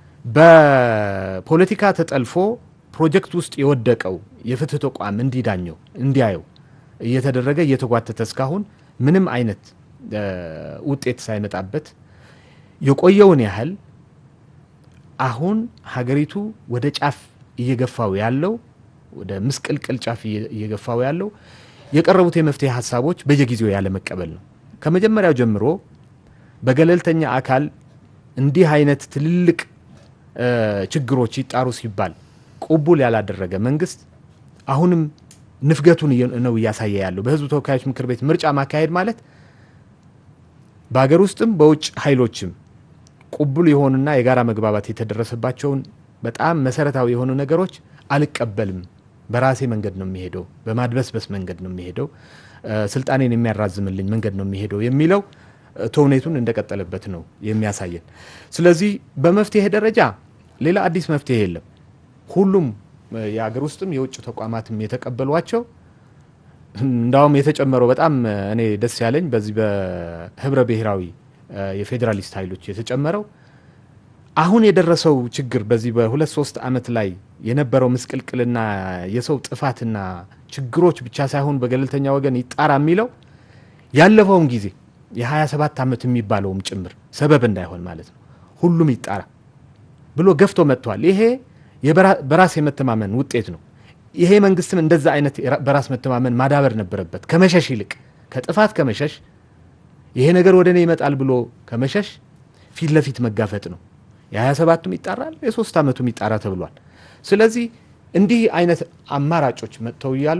በፖለቲካ ተጠልፎ ፕሮጀክት ውስጥ የወደቀው የፍትህ ተቋም እንዲዳኘው እንዲያየው እየተደረገ እየተጓተተ እስካሁን ምንም አይነት ውጤት ሳይመጣበት የቆየውን ያህል አሁን ሀገሪቱ ወደ ጫፍ እየገፋው ያለው ወደ ምስቅልቅል ጫፍ እየገፋው ያለው የቀረቡት የመፍትሄ ሐሳቦች በየጊዜው ያለ መቀበል ነው ከመጀመሪያው ጀምሮ በገለልተኛ አካል እንዲህ አይነት ትልልቅ ችግሮች ይጣሩ ሲባል ቁቡል ያላደረገ መንግስት አሁንም ንፍገቱን ነው ያሳየ ያለው በህዝብ ተወካዮች ምክር ቤት ምርጫ ማካሄድ ማለት በአገር ውስጥም በውጭ ኃይሎችም ቁቡል የሆኑና የጋራ መግባባት የተደረሰባቸውን በጣም መሰረታዊ የሆኑ ነገሮች አልቀበልም በራሴ መንገድ ነው የሚሄደው በማድበስበስ መንገድ ነው የሚሄደው ስልጣኔን የሚያራዝምልኝ መንገድ ነው የሚሄደው የሚለው ተውኔቱን እንደቀጠለበት ነው የሚያሳየን ስለዚህ በመፍትሄ ደረጃ ሌላ አዲስ መፍትሄ የለም ሁሉም የአገር ውስጥም የውጭ ተቋማትም የተቀበሏቸው እንዳውም የተጨመረው በጣም እኔ ደስ ያለኝ በዚህ በህብረ ብሔራዊ የፌደራሊስት ኃይሎች የተጨመረው አሁን የደረሰው ችግር በዚህ በሁለት ሶስት አመት ላይ የነበረው ምስቅልቅልና የሰው ጥፋትና ችግሮች ብቻ ሳይሆን በገለልተኛ ወገን ይጣራ የሚለው ያለፈውን ጊዜ የ27 አመት የሚባለውም ጭምር ሰበብ እንዳይሆን ማለት ነው ሁሉም ይጣራ ብሎ ገፍቶ መጥቷል ይሄ የበራስ የመተማመን ውጤት ነው ይሄ መንግስትም እንደዛ አይነት በራስ መተማመን ማዳበር ነበረበት ከመሸሽ ይልቅ ከጥፋት ከመሸሽ ይሄ ነገር ወደኔ ይመጣል ብሎ ከመሸሽ ፊት ለፊት መጋፈጥ ነው የ27ቱም ይጣራል የ3 አመቱም ይጣራ ተብሏል ስለዚህ እንዲህ አይነት አማራጮች መጥተው ያሉ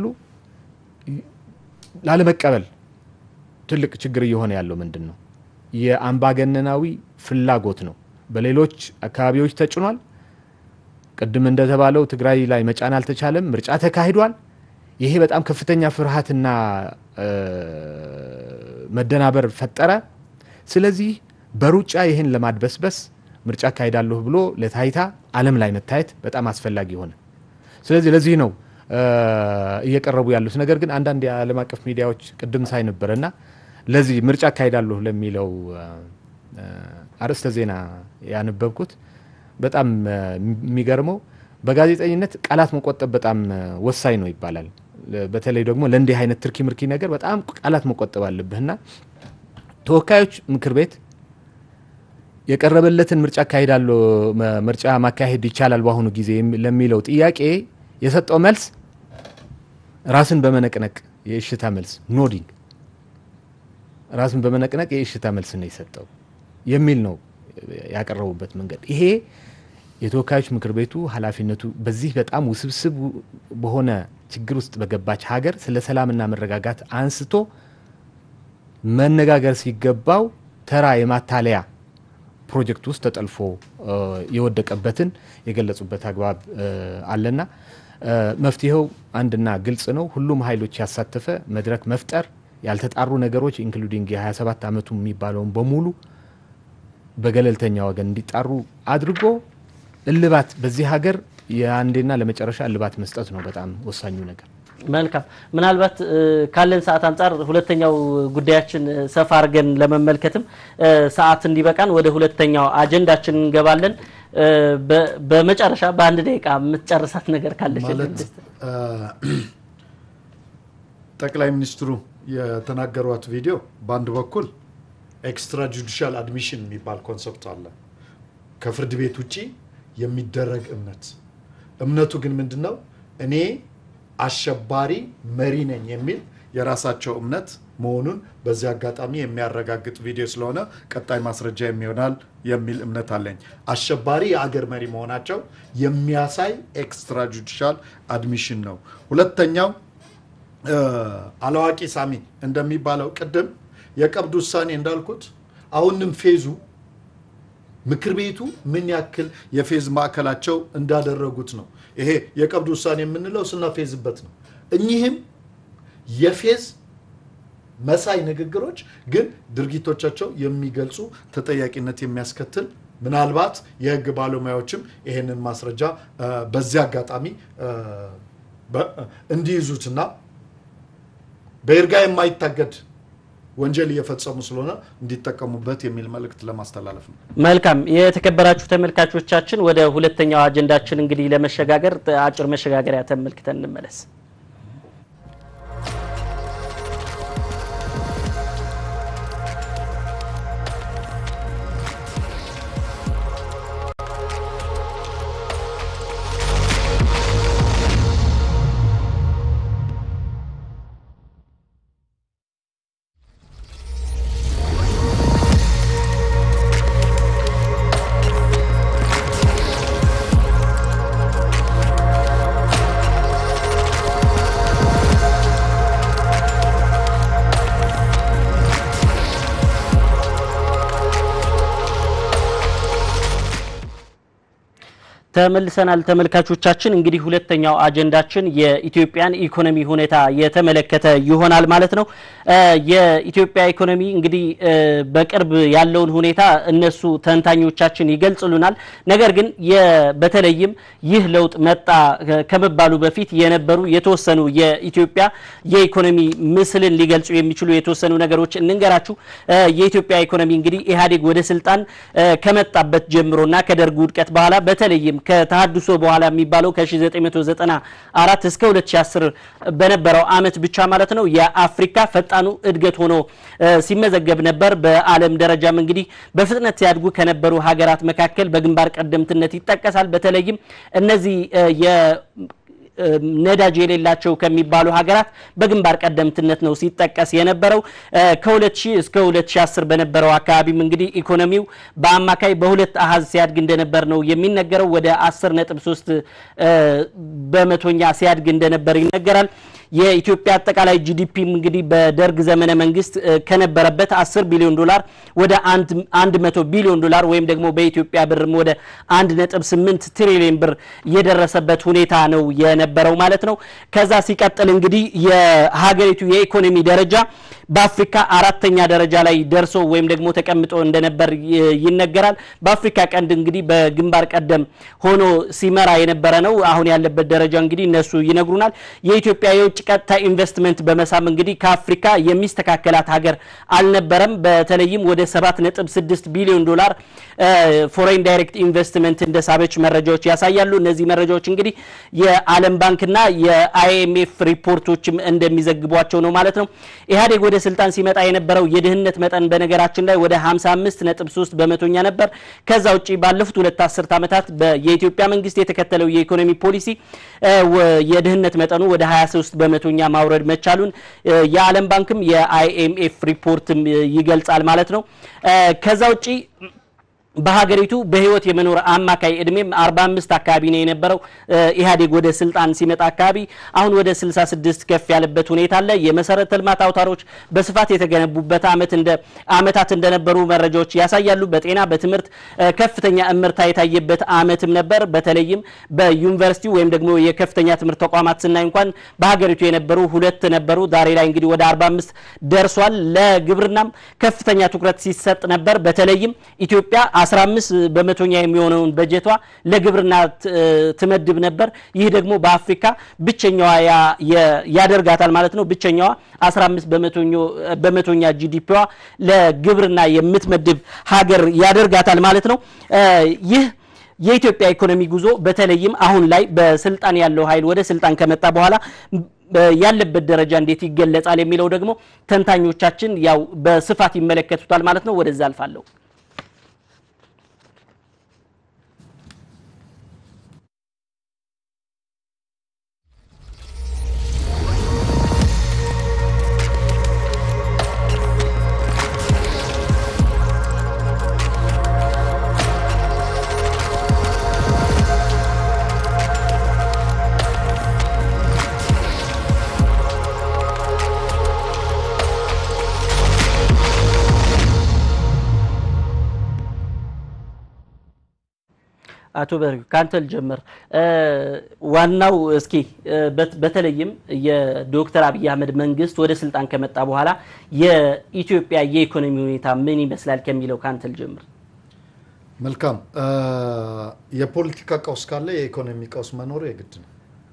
ላለመቀበል ትልቅ ችግር እየሆነ ያለው ምንድነው የአምባገነናዊ ፍላጎት ነው በሌሎች አካባቢዎች ተጭኗል ቀድም እንደተባለው ትግራይ ላይ መጫን አልተቻለም ምርጫ ተካሂዷል ይሄ በጣም ከፍተኛ ፍርሃትና መደናበር ፈጠረ ስለዚህ በሩጫ ይሄን ለማድበስበስ ምርጫ ካይዳለሁ ብሎ ለታይታ ዓለም ላይ መታየት በጣም አስፈላጊ ሆነ ስለዚህ ለዚህ ነው እየቀረቡ ያሉት ነገር ግን አንዳንድ የዓለም አቀፍ ሚዲያዎች ቀድም ሳይ ነበርና ለዚህ ምርጫ ካይዳለሁ ለሚለው አርስተ ዜና ያነበብኩት በጣም የሚገርመው በጋዜጠኝነት ቃላት መቆጠብ በጣም ወሳኝ ነው ይባላል በተለይ ደግሞ ለእንዲህ አይነት ትርኪ ምርኪ ነገር በጣም ቃላት መቆጠብ አለብህና ተወካዮች ምክር ቤት የቀረበለትን ምርጫ ካይዳለሁ ምርጫ ማካሄድ ይቻላል በአሁኑ ጊዜ ለሚለው ጥያቄ የሰጠው መልስ ራስን በመነቅነቅ የእሽታ መልስ ኖዲንግ ራስን በመነቅነቅ የእሽታ መልስ ነው የሰጠው የሚል ነው ያቀረቡበት መንገድ ይሄ የተወካዮች ምክር ቤቱ ኃላፊነቱ በዚህ በጣም ውስብስብ በሆነ ችግር ውስጥ በገባች ሀገር ስለ ሰላምና መረጋጋት አንስቶ መነጋገር ሲገባው ተራ የማታለያ ፕሮጀክት ውስጥ ተጠልፎ የወደቀበትን የገለጹበት አግባብ አለና መፍትሄው አንድና ግልጽ ነው ሁሉም ኃይሎች ያሳተፈ መድረክ መፍጠር ያልተጣሩ ነገሮች ኢንክሉዲንግ የ27 አመቱ የሚባለውን በሙሉ በገለልተኛ ወገን እንዲጣሩ አድርጎ እልባት በዚህ ሀገር የአንዴና ለመጨረሻ እልባት መስጠት ነው በጣም ወሳኙ ነገር መልካም ምናልባት ካለን ሰዓት አንፃር ሁለተኛው ጉዳያችን ሰፋ አርገን ለመመልከትም ሰዓት እንዲበቃን ወደ ሁለተኛው አጀንዳችን እንገባለን በመጨረሻ በአንድ ደቂቃ የምትጨርሳት ነገር ካለሽ ማለት ጠቅላይ ሚኒስትሩ የተናገሩት ቪዲዮ በአንድ በኩል ኤክስትራ ጁዲሻል አድሚሽን የሚባል ኮንሰፕት አለ ከፍርድ ቤት ውጪ የሚደረግ እምነት እምነቱ ግን ምንድነው እኔ አሸባሪ መሪ ነኝ የሚል የራሳቸው እምነት መሆኑን በዚህ አጋጣሚ የሚያረጋግጥ ቪዲዮ ስለሆነ ቀጣይ ማስረጃ የሚሆናል የሚል እምነት አለኝ አሸባሪ የአገር መሪ መሆናቸው የሚያሳይ ኤክስትራ ጁዲሻል አድሚሽን ነው ሁለተኛው አላዋቂ ሳሚ እንደሚባለው ቀደም የቀብድ ውሳኔ እንዳልኩት አሁንም ፌዙ ምክር ቤቱ ምን ያክል የፌዝ ማዕከላቸው እንዳደረጉት ነው ይሄ የቀብድ ውሳኔ የምንለው ስናፌዝበት ነው እኚህም የፌዝ መሳይ ንግግሮች ግን ድርጊቶቻቸው የሚገልጹ ተጠያቂነት የሚያስከትል ምናልባት የህግ ባለሙያዎችም ይሄንን ማስረጃ በዚያ አጋጣሚ እንዲይዙትና በእርጋ የማይታገድ ወንጀል እየፈጸሙ ስለሆነ እንዲተቀሙበት የሚል መልእክት ለማስተላለፍ ነው መልካም የተከበራችሁ ተመልካቾቻችን ወደ ሁለተኛው አጀንዳችን እንግዲህ ለመሸጋገር አጭር መሸጋገሪያ ተመልክተን እንመለስ ተመልሰናል ተመልካቾቻችን እንግዲህ ሁለተኛው አጀንዳችን የኢትዮጵያን ኢኮኖሚ ሁኔታ የተመለከተ ይሆናል ማለት ነው የኢትዮጵያ ኢኮኖሚ እንግዲህ በቅርብ ያለውን ሁኔታ እነሱ ተንታኞቻችን ይገልጹልናል ነገር ግን በተለይም ይህ ለውጥ መጣ ከመባሉ በፊት የነበሩ የተወሰኑ የኢትዮጵያ የኢኮኖሚ ምስልን ሊገልጹ የሚችሉ የተወሰኑ ነገሮች እንንገራችሁ የኢትዮጵያ ኢኮኖሚ እንግዲህ ኢህአዴግ ወደ ስልጣን ከመጣበት ጀምሮና ከደርግ ውድቀት በኋላ በተለይም ከተሐድሶ በኋላ የሚባለው ከ1994 እስከ ሁለት ሺህ አስር በነበረው አመት ብቻ ማለት ነው የአፍሪካ ፈጣኑ እድገት ሆኖ ሲመዘገብ ነበር በአለም ደረጃም እንግዲህ በፍጥነት ሲያድጉ ከነበሩ ሀገራት መካከል በግንባር ቀደምትነት ይጠቀሳል በተለይም እነዚህ የ ነዳጅ የሌላቸው ከሚባሉ ሀገራት በግንባር ቀደምትነት ነው ሲጠቀስ የነበረው ከ2000 እስከ ሁለት ሺህ አስር በነበረው አካባቢም እንግዲህ ኢኮኖሚው በአማካይ በሁለት አሃዝ ሲያድግ እንደነበር ነው የሚነገረው ወደ አስር ነጥብ ሶስት በመቶኛ ሲያድግ እንደነበር ይነገራል የኢትዮጵያ አጠቃላይ ጂዲፒ እንግዲህ በደርግ ዘመነ መንግስት ከነበረበት አስር ቢሊዮን ዶላር ወደ አንድ መቶ ቢሊዮን ዶላር ወይም ደግሞ በኢትዮጵያ ብርም ወደ አንድ ነጥብ ስምንት ትሪሊዮን ብር የደረሰበት ሁኔታ ነው የነበረው ማለት ነው ከዛ ሲቀጥል እንግዲህ የሀገሪቱ የኢኮኖሚ ደረጃ በአፍሪካ አራተኛ ደረጃ ላይ ደርሶ ወይም ደግሞ ተቀምጦ እንደነበር ይነገራል በአፍሪካ ቀንድ እንግዲህ በግንባር ቀደም ሆኖ ሲመራ የነበረ ነው አሁን ያለበት ደረጃ እንግዲህ እነሱ ይነግሩናል የኢትዮጵያ የውጭ ቀጥታ ኢንቨስትመንት በመሳም እንግዲህ ከአፍሪካ የሚስተካከላት ሀገር አልነበረም በተለይም ወደ ሰባት ነጥብ ስድስት ቢሊዮን ዶላር ፎሬን ዳይሬክት ኢንቨስትመንት እንደሳበች መረጃዎች ያሳያሉ እነዚህ መረጃዎች እንግዲህ የዓለም ባንክና የአይኤምኤፍ ሪፖርቶችም እንደሚዘግቧቸው ነው ማለት ነው ኢህአዴግ ወደ ስልጣን ሲመጣ የነበረው የድህነት መጠን በነገራችን ላይ ወደ ሃምሳ አምስት ነጥብ ሶስት በመቶኛ ነበር ከዛ ውጪ ባለፉት ሁለት አስርት ዓመታት የኢትዮጵያ መንግስት የተከተለው የኢኮኖሚ ፖሊሲ የድህነት መጠኑ ወደ ሃያ ሶስት በመቶኛ ማውረድ መቻሉን የዓለም ባንክም የአይኤምኤፍ ሪፖርትም ይገልጻል ማለት ነው ከዛ ውጪ በሀገሪቱ በህይወት የመኖር አማካይ እድሜም አርባ አምስት አካባቢ ነው የነበረው ኢህአዴግ ወደ ስልጣን ሲመጣ አካባቢ አሁን ወደ ስልሳ ስድስት ከፍ ያለበት ሁኔታ አለ የመሰረተ ልማት አውታሮች በስፋት የተገነቡበት አመት እንደ አመታት እንደነበሩ መረጃዎች ያሳያሉ በጤና በትምህርት ከፍተኛ እምርታ የታየበት አመትም ነበር በተለይም በዩኒቨርሲቲ ወይም ደግሞ የከፍተኛ ትምህርት ተቋማት ስናይ እንኳን በሀገሪቱ የነበሩ ሁለት ነበሩ ዛሬ ላይ እንግዲህ ወደ አርባ አምስት ደርሷል ለግብርናም ከፍተኛ ትኩረት ሲሰጥ ነበር በተለይም ኢትዮጵያ አስራ አምስት በመቶኛ የሚሆነውን በጀቷ ለግብርና ትመድብ ነበር ይህ ደግሞ በአፍሪካ ብቸኛዋ ያደርጋታል ማለት ነው ብቸኛዋ አስራ አምስት በመቶኛ ጂዲፒዋ ለግብርና የምትመድብ ሀገር ያደርጋታል ማለት ነው ይህ የኢትዮጵያ ኢኮኖሚ ጉዞ በተለይም አሁን ላይ በስልጣን ያለው ኃይል ወደ ስልጣን ከመጣ በኋላ ያለበት ደረጃ እንዴት ይገለጻል የሚለው ደግሞ ተንታኞቻችን ያው በስፋት ይመለከቱታል ማለት ነው ወደዛ አልፋለሁ አቶ በሪው ካንተል ጀመር ዋናው እስኪ በተለይም የዶክተር አብይ አህመድ መንግስት ወደ ስልጣን ከመጣ በኋላ የኢትዮጵያ የኢኮኖሚ ሁኔታ ምን ይመስላል ከሚለው ካንተል ጀመር መልካም የፖለቲካ ቀውስ ካለ የኢኮኖሚ ቀውስ መኖር የግድ ነው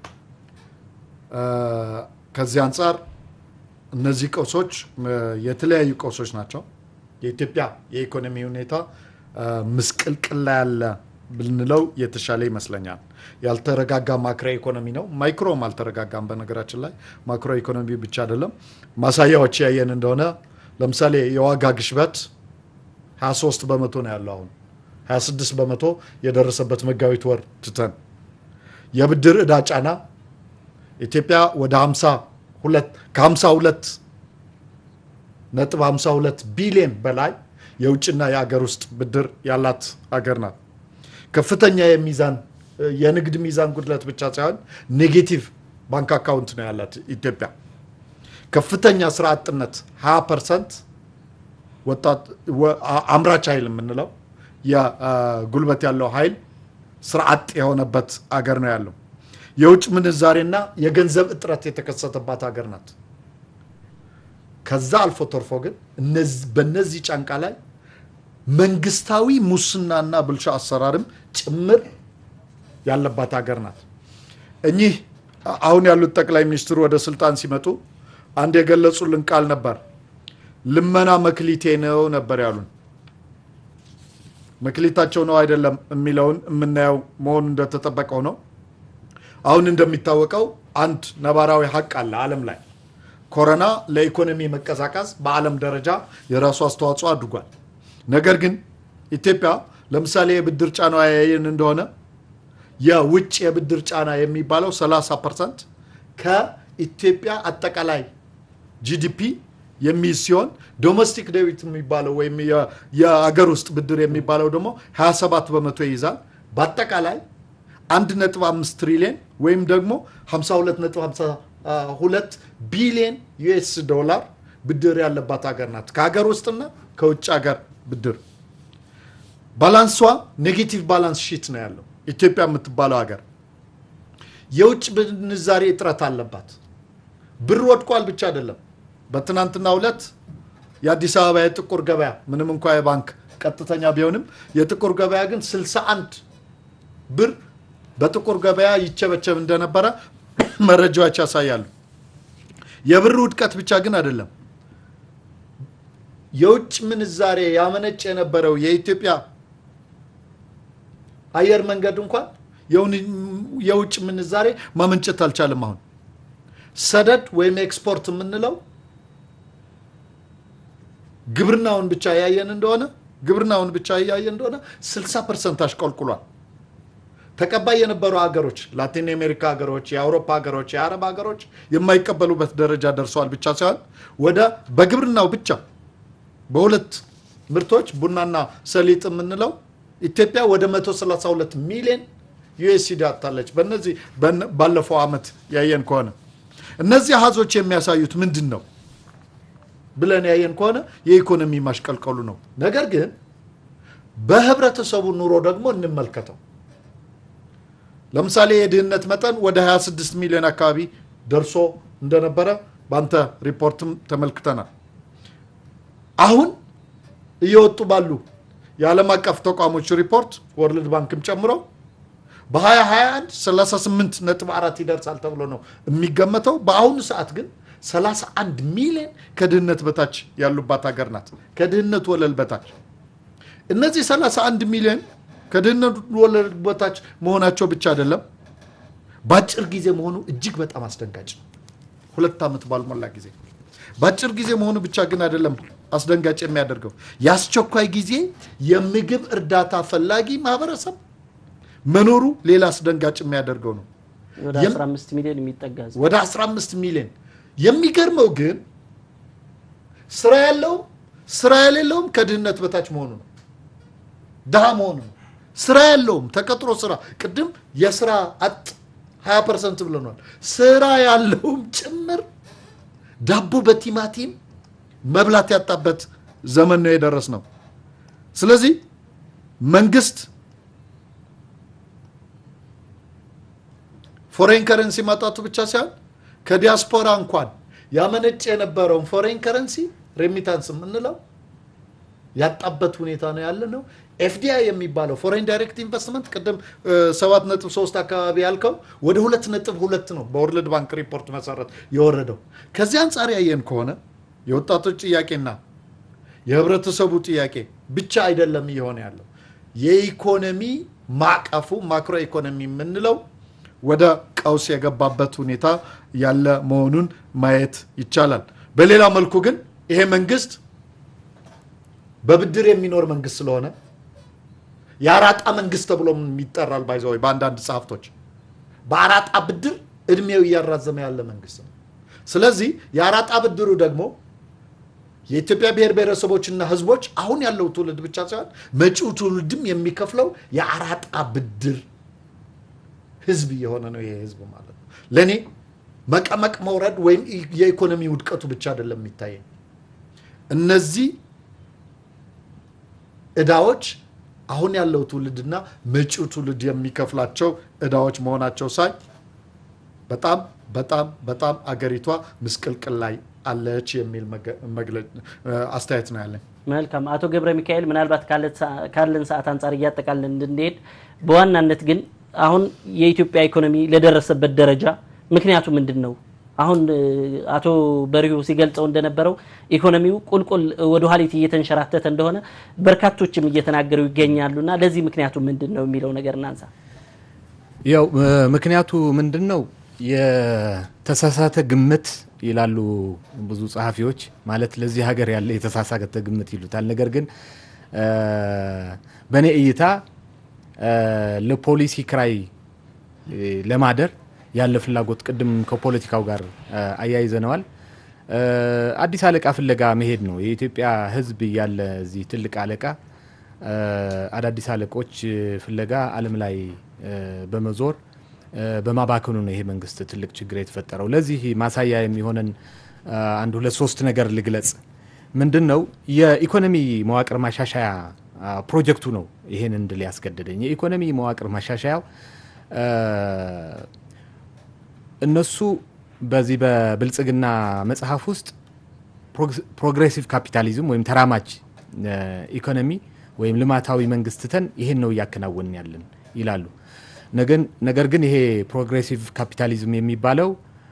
ከዚህ አንፃር እነዚህ ቀውሶች የተለያዩ ቀውሶች ናቸው የኢትዮጵያ የኢኮኖሚ ሁኔታ ምስቅልቅል ላይ ያለ ብንለው የተሻለ ይመስለኛል ያልተረጋጋ ማክሮ ኢኮኖሚ ነው ማይክሮም አልተረጋጋም በነገራችን ላይ ማክሮ ኢኮኖሚ ብቻ አይደለም ማሳያዎች ያየን እንደሆነ ለምሳሌ የዋጋ ግሽበት ሃያ ሶስት በመቶ ነው ያለው አሁን ሃያ ስድስት በመቶ የደረሰበት መጋቢት ወር ትተን የብድር ዕዳ ጫና ኢትዮጵያ ወደ ሃምሳ ሁለት ከሃምሳ ሁለት ነጥብ ሃምሳ ሁለት ቢሊዮን በላይ የውጭና የሀገር ውስጥ ብድር ያላት ሀገር ናት ከፍተኛ የሚዛን የንግድ ሚዛን ጉድለት ብቻ ሳይሆን ኔጌቲቭ ባንክ አካውንት ነው ያላት ኢትዮጵያ ከፍተኛ ስራ አጥነት ሃያ ፐርሰንት ወጣት አምራች ኃይል የምንለው የጉልበት ያለው ኃይል ስራ አጥ የሆነበት ሀገር ነው ያለው የውጭ ምንዛሬና የገንዘብ እጥረት የተከሰተባት ሀገር ናት ከዛ አልፎ ተርፎ ግን እነዚህ በእነዚህ ጫንቃ ላይ መንግስታዊ ሙስናና ብልሹ አሰራርም ጭምር ያለባት ሀገር ናት እኚህ አሁን ያሉት ጠቅላይ ሚኒስትሩ ወደ ስልጣን ሲመጡ አንድ የገለጹልን ቃል ነበር ልመና መክሊቴ ነው ነበር ያሉን መክሊታቸው ነው አይደለም የሚለውን የምናየው መሆን እንደተጠበቀው ነው አሁን እንደሚታወቀው አንድ ነባራዊ ሀቅ አለ ዓለም ላይ ኮሮና ለኢኮኖሚ መቀዛቀዝ በዓለም ደረጃ የራሱ አስተዋጽኦ አድርጓል ነገር ግን ኢትዮጵያ ለምሳሌ የብድር ጫና ያየን እንደሆነ የውጭ የብድር ጫና የሚባለው ሰላሳ ፐርሰንት ከኢትዮጵያ አጠቃላይ ጂዲፒ የሚይዝ ሲሆን ዶሜስቲክ ዴቢት የሚባለው ወይም የሀገር ውስጥ ብድር የሚባለው ደግሞ ሃያ ሰባት በመቶ ይይዛል በአጠቃላይ አንድ ነጥብ አምስት ትሪሊየን ወይም ደግሞ ሃምሳ ሁለት ነጥብ ሃምሳ ሁለት ቢሊዮን ዩኤስ ዶላር ብድር ያለባት ሀገር ናት ከሀገር ውስጥና ከውጭ ሀገር ብድር ባላንሷ ኔጌቲቭ ባላንስ ሺት ነው ያለው ኢትዮጵያ የምትባለው ሀገር የውጭ ምንዛሬ እጥረት አለባት ብር ወድቋል ብቻ አይደለም በትናንትናው ዕለት የአዲስ አበባ የጥቁር ገበያ ምንም እንኳን የባንክ ቀጥተኛ ቢሆንም የጥቁር ገበያ ግን ስልሳ አንድ ብር በጥቁር ገበያ ይቸበቸብ እንደነበረ መረጃዎች ያሳያሉ የብር ውድቀት ብቻ ግን አይደለም የውጭ ምንዛሬ ያመነጨ የነበረው የኢትዮጵያ አየር መንገድ እንኳን የውጭ ምንዛሬ ማመንጨት አልቻለም አሁን ሰደድ ወይም ኤክስፖርት የምንለው ግብርናውን ብቻ ያያየን እንደሆነ ግብርናውን ብቻ ያያየን እንደሆነ ስልሳ ፐርሰንት አሽቆልቁሏል ተቀባይ የነበሩ ሀገሮች ላቲን አሜሪካ ሀገሮች የአውሮፓ ሀገሮች የአረብ ሀገሮች የማይቀበሉበት ደረጃ ደርሰዋል ብቻ ሳይሆን ወደ በግብርናው ብቻ በሁለት ምርቶች ቡናና ሰሊጥ የምንለው ኢትዮጵያ ወደ መቶ ሰላሳ ሁለት ሚሊዮን ዩኤስዲ አጣለች በእነዚህ ባለፈው አመት ያየን ከሆነ እነዚህ ሀዞች የሚያሳዩት ምንድነው ብለን ያየን ከሆነ የኢኮኖሚ ማሽቀልቀሉ ነው ነገር ግን በህብረተሰቡ ኑሮ ደግሞ እንመልከተው ለምሳሌ የድህነት መጠን ወደ ሃያ ስድስት ሚሊዮን አካባቢ ደርሶ እንደነበረ ባንተ ሪፖርትም ተመልክተናል አሁን እየወጡ ባሉ የዓለም አቀፍ ተቋሞች ሪፖርት ወርልድ ባንክም ጨምሮ በ2021 ሰላሳ ስምንት ነጥብ አራት ይደርሳል ተብሎ ነው የሚገመተው በአሁኑ ሰዓት ግን ሰላሳ አንድ ሚሊዮን ከድህነት በታች ያሉባት ሀገር ናት ከድህነት ወለል በታች እነዚህ ሰላሳ አንድ ሚሊዮን ከድህነት ወለል በታች መሆናቸው ብቻ አይደለም ባጭር ጊዜ መሆኑ እጅግ በጣም አስደንጋጭ ሁለት አመት ባልሞላ ጊዜ ባጭር ጊዜ መሆኑ ብቻ ግን አይደለም አስደንጋጭ የሚያደርገው ያስቸኳይ ጊዜ የምግብ እርዳታ ፈላጊ ማህበረሰብ መኖሩ ሌላ አስደንጋጭ የሚያደርገው ነው ወደ አስራ አምስት ሚሊዮን የሚጠጋዝ ወደ አስራ አምስት ሚሊዮን የሚገርመው ግን ስራ ያለው ስራ ያለውም ከድህነት በታች መሆኑ ነው ደሃ መሆኑ ስራ ያለውም ተቀጥሮ ስራ ቅድም የስራ አጥ ሃያ ፐርሰንት ብለናል ስራ ያለውም ጭምር ዳቦ በቲማቲም መብላት ያጣበት ዘመን ነው የደረስነው ስለዚህ መንግስት ፎሬን ከረንሲ ማጣቱ ብቻ ሳይሆን ከዲያስፖራ እንኳን ያመነጨ የነበረው ፎሬን ከረንሲ ሬሚታንስ ምንለው ያጣበት ሁኔታ ነው ያለ ነው ኤፍዲአይ የሚባለው ፎሬን ዳይሬክት ኢንቨስትመንት ቀደም ሰባት ነጥብ ሶስት አካባቢ ያልከው ወደ ሁለት ነጥብ ሁለት ነው በወርልድ ባንክ ሪፖርት መሰረት የወረደው ከዚህ አንፃር ያየን ከሆነ የወጣቶች ጥያቄና የህብረተሰቡ ጥያቄ ብቻ አይደለም ይሆነ ያለው የኢኮኖሚ ማቀፉ ማክሮ ኢኮኖሚ ምንለው ወደ ቀውስ የገባበት ሁኔታ ያለ መሆኑን ማየት ይቻላል በሌላ መልኩ ግን ይሄ መንግስት በብድር የሚኖር መንግስት ስለሆነ ያራጣ መንግስት ተብሎ የሚጠራል ባይዘው በአንዳንድ ጻፍቶች በአራጣ ብድር እድሜው ያራዘመ ያለ መንግስት ነው ስለዚህ ያራጣ ብድሩ ደግሞ የኢትዮጵያ ብሔር ብሔረሰቦችና ህዝቦች አሁን ያለው ትውልድ ብቻ ሳይሆን መጪው ትውልድም የሚከፍለው ያራጣ ብድር ህዝብ የሆነ ነው ይሄ ህዝብ ማለት ነው ለኔ መቀመቅ መውረድ ወይም የኢኮኖሚ ውድቀቱ ብቻ አይደለም የሚታየው እነዚህ እዳዎች አሁን ያለው ትውልድና መጪው ትውልድ የሚከፍላቸው እዳዎች መሆናቸው ሳይ በጣም በጣም በጣም አገሪቷ ምስቅልቅል ላይ አለች የሚል መግለጽ አስተያየት ነው ያለኝ መልካም አቶ ገብረ ሚካኤል ምናልባት ካለን ሰዓት አንፃር ያጠቃለን እንድንሄድ በዋናነት ግን አሁን የኢትዮጵያ ኢኮኖሚ ለደረሰበት ደረጃ ምክንያቱ ምንድነው አሁን አቶ በሪው ሲገልጸው እንደነበረው ኢኮኖሚው ቁልቁል ወደ ኋሊት እየተንሸራተተ እንደሆነ በርካቶችም እየተናገሩ ይገኛሉና ለዚህ ምክንያቱ ምንድነው የሚለው ነገር እናንሳ ያው ምክንያቱ ምንድነው የተሳሳተ ግምት ይላሉ ብዙ ጸሐፊዎች ማለት ለዚህ ሀገር ያለ የተሳሳተ ግምት ይሉታል ነገር ግን በኔ እይታ ለፖሊሲ ክራይ ለማደር ያለ ፍላጎት ቅድም ከፖለቲካው ጋር አያይዘነዋል አዲስ አለቃ ፍለጋ መሄድ ነው የኢትዮጵያ ህዝብ ያለ እዚ ትልቅ አለቃ አዳዲስ አለቆች ፍለጋ ዓለም ላይ በመዞር በማባከኑ ነው ይሄ መንግስት ትልቅ ችግር የተፈጠረው ለዚህ ማሳያ የሚሆነን አንድ ሁለት ሶስት ነገር ልግለጽ ምንድነው የኢኮኖሚ መዋቅር ማሻሻያ ፕሮጀክቱ ነው ይሄን እንድል ያስገደደኝ የኢኮኖሚ መዋቅር ማሻሻያው እነሱ በዚህ በብልጽግና መጽሐፍ ውስጥ ፕሮግሬሲቭ ካፒታሊዝም ወይም ተራማጅ ኢኮኖሚ ወይም ልማታዊ መንግስትተን ይሄን ነው ያከናወን ያለን ይላሉ ነገር ነገር ግን ይሄ ፕሮግሬሲቭ ካፒታሊዝም የሚባለው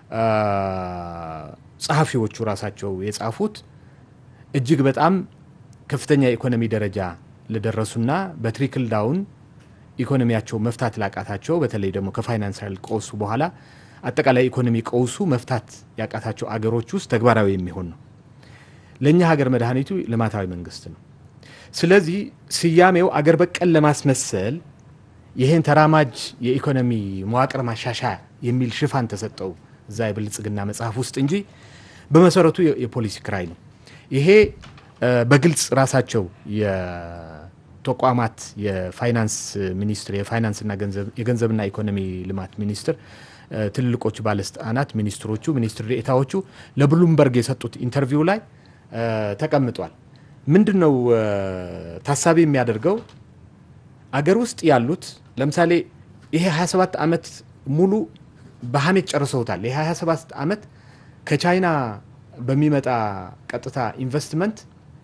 ጸሐፊዎቹ ራሳቸው የጻፉት እጅግ በጣም ከፍተኛ ኢኮኖሚ ደረጃ ለደረሱና በትሪክል ዳውን ኢኮኖሚያቸው መፍታት ላቃታቸው በተለይ ደግሞ ከፋይናንሻል ቀውሱ በኋላ አጠቃላይ ኢኮኖሚ ቀውሱ መፍታት ያቃታቸው አገሮች ውስጥ ተግባራዊ የሚሆን ነው ለኛ ሀገር መድኃኒቱ ልማታዊ መንግስት ነው ስለዚህ ሲያሜው አገር በቀል ለማስመሰል ይሄን ተራማጅ የኢኮኖሚ መዋቅር ማሻሻያ የሚል ሽፋን ተሰጠው እዛ የብልጽግና መጽሐፍ ውስጥ እንጂ በመሰረቱ የፖሊሲ ክራይ ነው ይሄ በግልጽ ራሳቸው የተቋማት የፋይናንስ ሚኒስትር የፋይናንስና ገንዘብ የገንዘብና ኢኮኖሚ ልማት ሚኒስትር ትልልቆቹ ባለስልጣናት ሚኒስትሮቹ ሚኒስትር ዴኤታዎቹ ለብሉምበርግ የሰጡት ኢንተርቪው ላይ ተቀምጧል ምንድነው ታሳቢ የሚያደርገው አገር ውስጥ ያሉት ለምሳሌ ይሄ ሃያ ሰባት አመት ሙሉ በሐሜት ጨርሰውታል ይሄ ሃያ ሰባት አመት ከቻይና በሚመጣ ቀጥታ ኢንቨስትመንት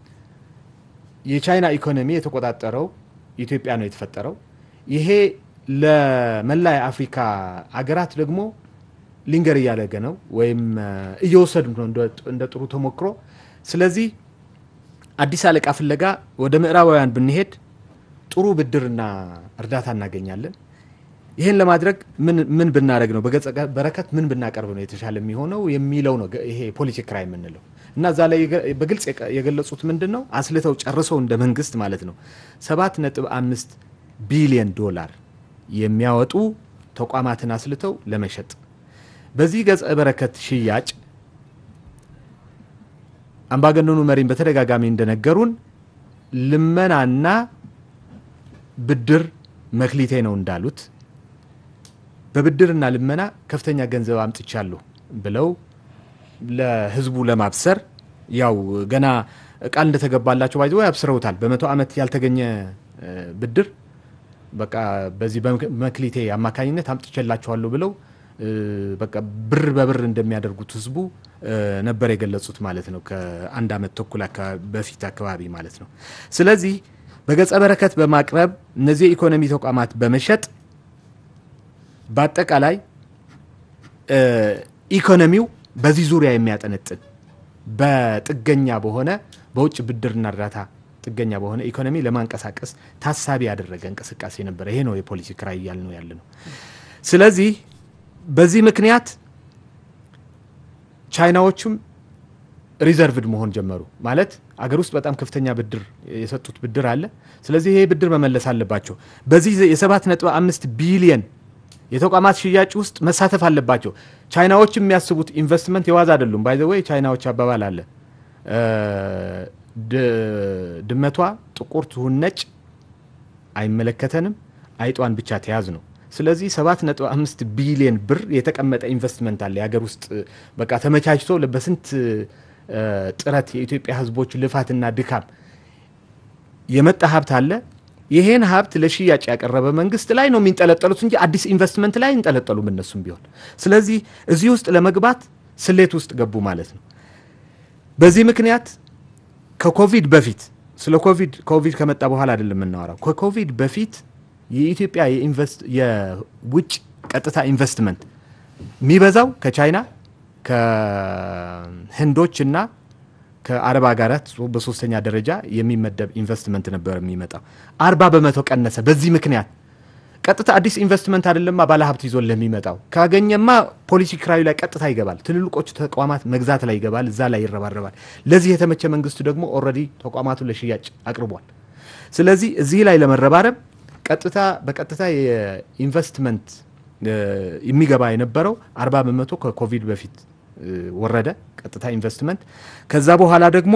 የቻይና ኢኮኖሚ የተቆጣጠረው ኢትዮጵያ ነው የተፈጠረው ይሄ ለመላ አፍሪካ አገራት ደግሞ ሊንገር ያለገ ነው ወይም እየወሰዱ ነው እንደ ጥሩ ተሞክሮ ስለዚህ አዲስ አለቃ ፍለጋ ወደ ምዕራባውያን ብንሄድ ጥሩ ብድርና እርዳታ እናገኛለን ይሄን ለማድረግ ምን ምን ብናረግ ነው በገጸ በረከት ምን ብናቀርብ ነው የተሻለ የሚሆነው የሚለው ነው ይሄ ፖሊሲ ክራይ ምንለው እና ዛ ላይ በግልጽ የገለጹት ምንድነው አስልተው ጨርሰው እንደ መንግስት ማለት ነው ሰባት ነጥብ አምስት ቢሊዮን ዶላር የሚያወጡ ተቋማትን አስልተው ለመሸጥ በዚህ ገጸ በረከት ሽያጭ አምባገነኑ መሪን በተደጋጋሚ እንደነገሩን ልመናና ብድር መክሊቴ ነው እንዳሉት በብድርና ልመና ከፍተኛ ገንዘብ አምጥቻለሁ ብለው ለህዝቡ ለማብሰር ያው ገና ቃል እንደተገባላቸው ባይዘው ያብስረውታል በመቶ አመት ያልተገኘ ብድር በቃ በዚህ በመክሊቴ አማካኝነት አምጥቼላቸዋለሁ ብለው በቃ ብር በብር እንደሚያደርጉት ህዝቡ ነበር የገለጹት ማለት ነው ከአንድ አመት ተኩል በፊት አካባቢ ማለት ነው ስለዚህ በገጸ በረከት በማቅረብ እነዚህ ኢኮኖሚ ተቋማት በመሸጥ በአጠቃላይ ኢኮኖሚው በዚህ ዙሪያ የሚያጠነጥን በጥገኛ በሆነ በውጭ ብድርና እርዳታ ጥገኛ በሆነ ኢኮኖሚ ለማንቀሳቀስ ታሳቢ ያደረገ እንቅስቃሴ ነበር ይሄ ነው የፖሊሲ ክራይ ያልነው ያለነው ስለዚህ በዚህ ምክንያት ቻይናዎቹም ሪዘርቭድ መሆን ጀመሩ ማለት አገር ውስጥ በጣም ከፍተኛ ብድር የሰጡት ብድር አለ ስለዚህ ይሄ ብድር መመለስ አለባቸው በዚህ የ7.5 ቢሊዮን የተቋማት ሽያጭ ውስጥ መሳተፍ አለባቸው ቻይናዎች የሚያስቡት ኢንቨስትመንት የዋዛ አይደሉም ባይ ዘ ዌይ ቻይናዎች አባባል አለ ድመቷ ጥቁር ትሁን ነጭ አይመለከተንም አይጧን ብቻ ተያዝ ነው ስለዚህ ሰባት ነጥብ አምስት ቢሊዮን ብር የተቀመጠ ኢንቨስትመንት አለ ያገር ውስጥ በቃ ተመቻችቶ ለበስንት ጥረት የኢትዮጵያ ህዝቦች ልፋትና ድካም የመጣ ሀብት አለ ይሄን ሀብት ለሽያጭ ያቀረበ መንግስት ላይ ነው የሚንጠለጠሉት እንጂ አዲስ ኢንቨስትመንት ላይ እንጠለጠሉ ምንነሱም ቢሆን ስለዚህ እዚህ ውስጥ ለመግባት ስሌት ውስጥ ገቡ ማለት ነው በዚህ ምክንያት ከኮቪድ በፊት ስለ ኮቪድ ኮቪድ ከመጣ በኋላ አይደለም እናወራው ከኮቪድ በፊት የኢትዮጵያ የኢንቨስት የውጭ ቀጥታ ኢንቨስትመንት የሚበዛው ከቻይና ከህንዶችና ከአረብ ሀገራት በሶስተኛ ደረጃ የሚመደብ ኢንቨስትመንት ነበር የሚመጣው አርባ በመቶ ቀነሰ በዚህ ምክንያት ቀጥታ አዲስ ኢንቨስትመንት አይደለም ባለ ሀብት ይዞ ለሚመጣው ካገኘማ ፖሊሲ ክራዩ ላይ ቀጥታ ይገባል ትልልቆቹ ተቋማት መግዛት ላይ ይገባል እዛ ላይ ይረባረባል ለዚህ የተመቸ መንግስቱ ደግሞ ኦሬዲ ተቋማቱ ለሽያጭ አቅርቧል ስለዚህ እዚህ ላይ ለመረባረብ ቀጥታ በቀጥታ የኢንቨስትመንት የሚገባ የነበረው አርባ በመቶ ከኮቪድ በፊት ወረደ ቀጥታ ኢንቨስትመንት ከዛ በኋላ ደግሞ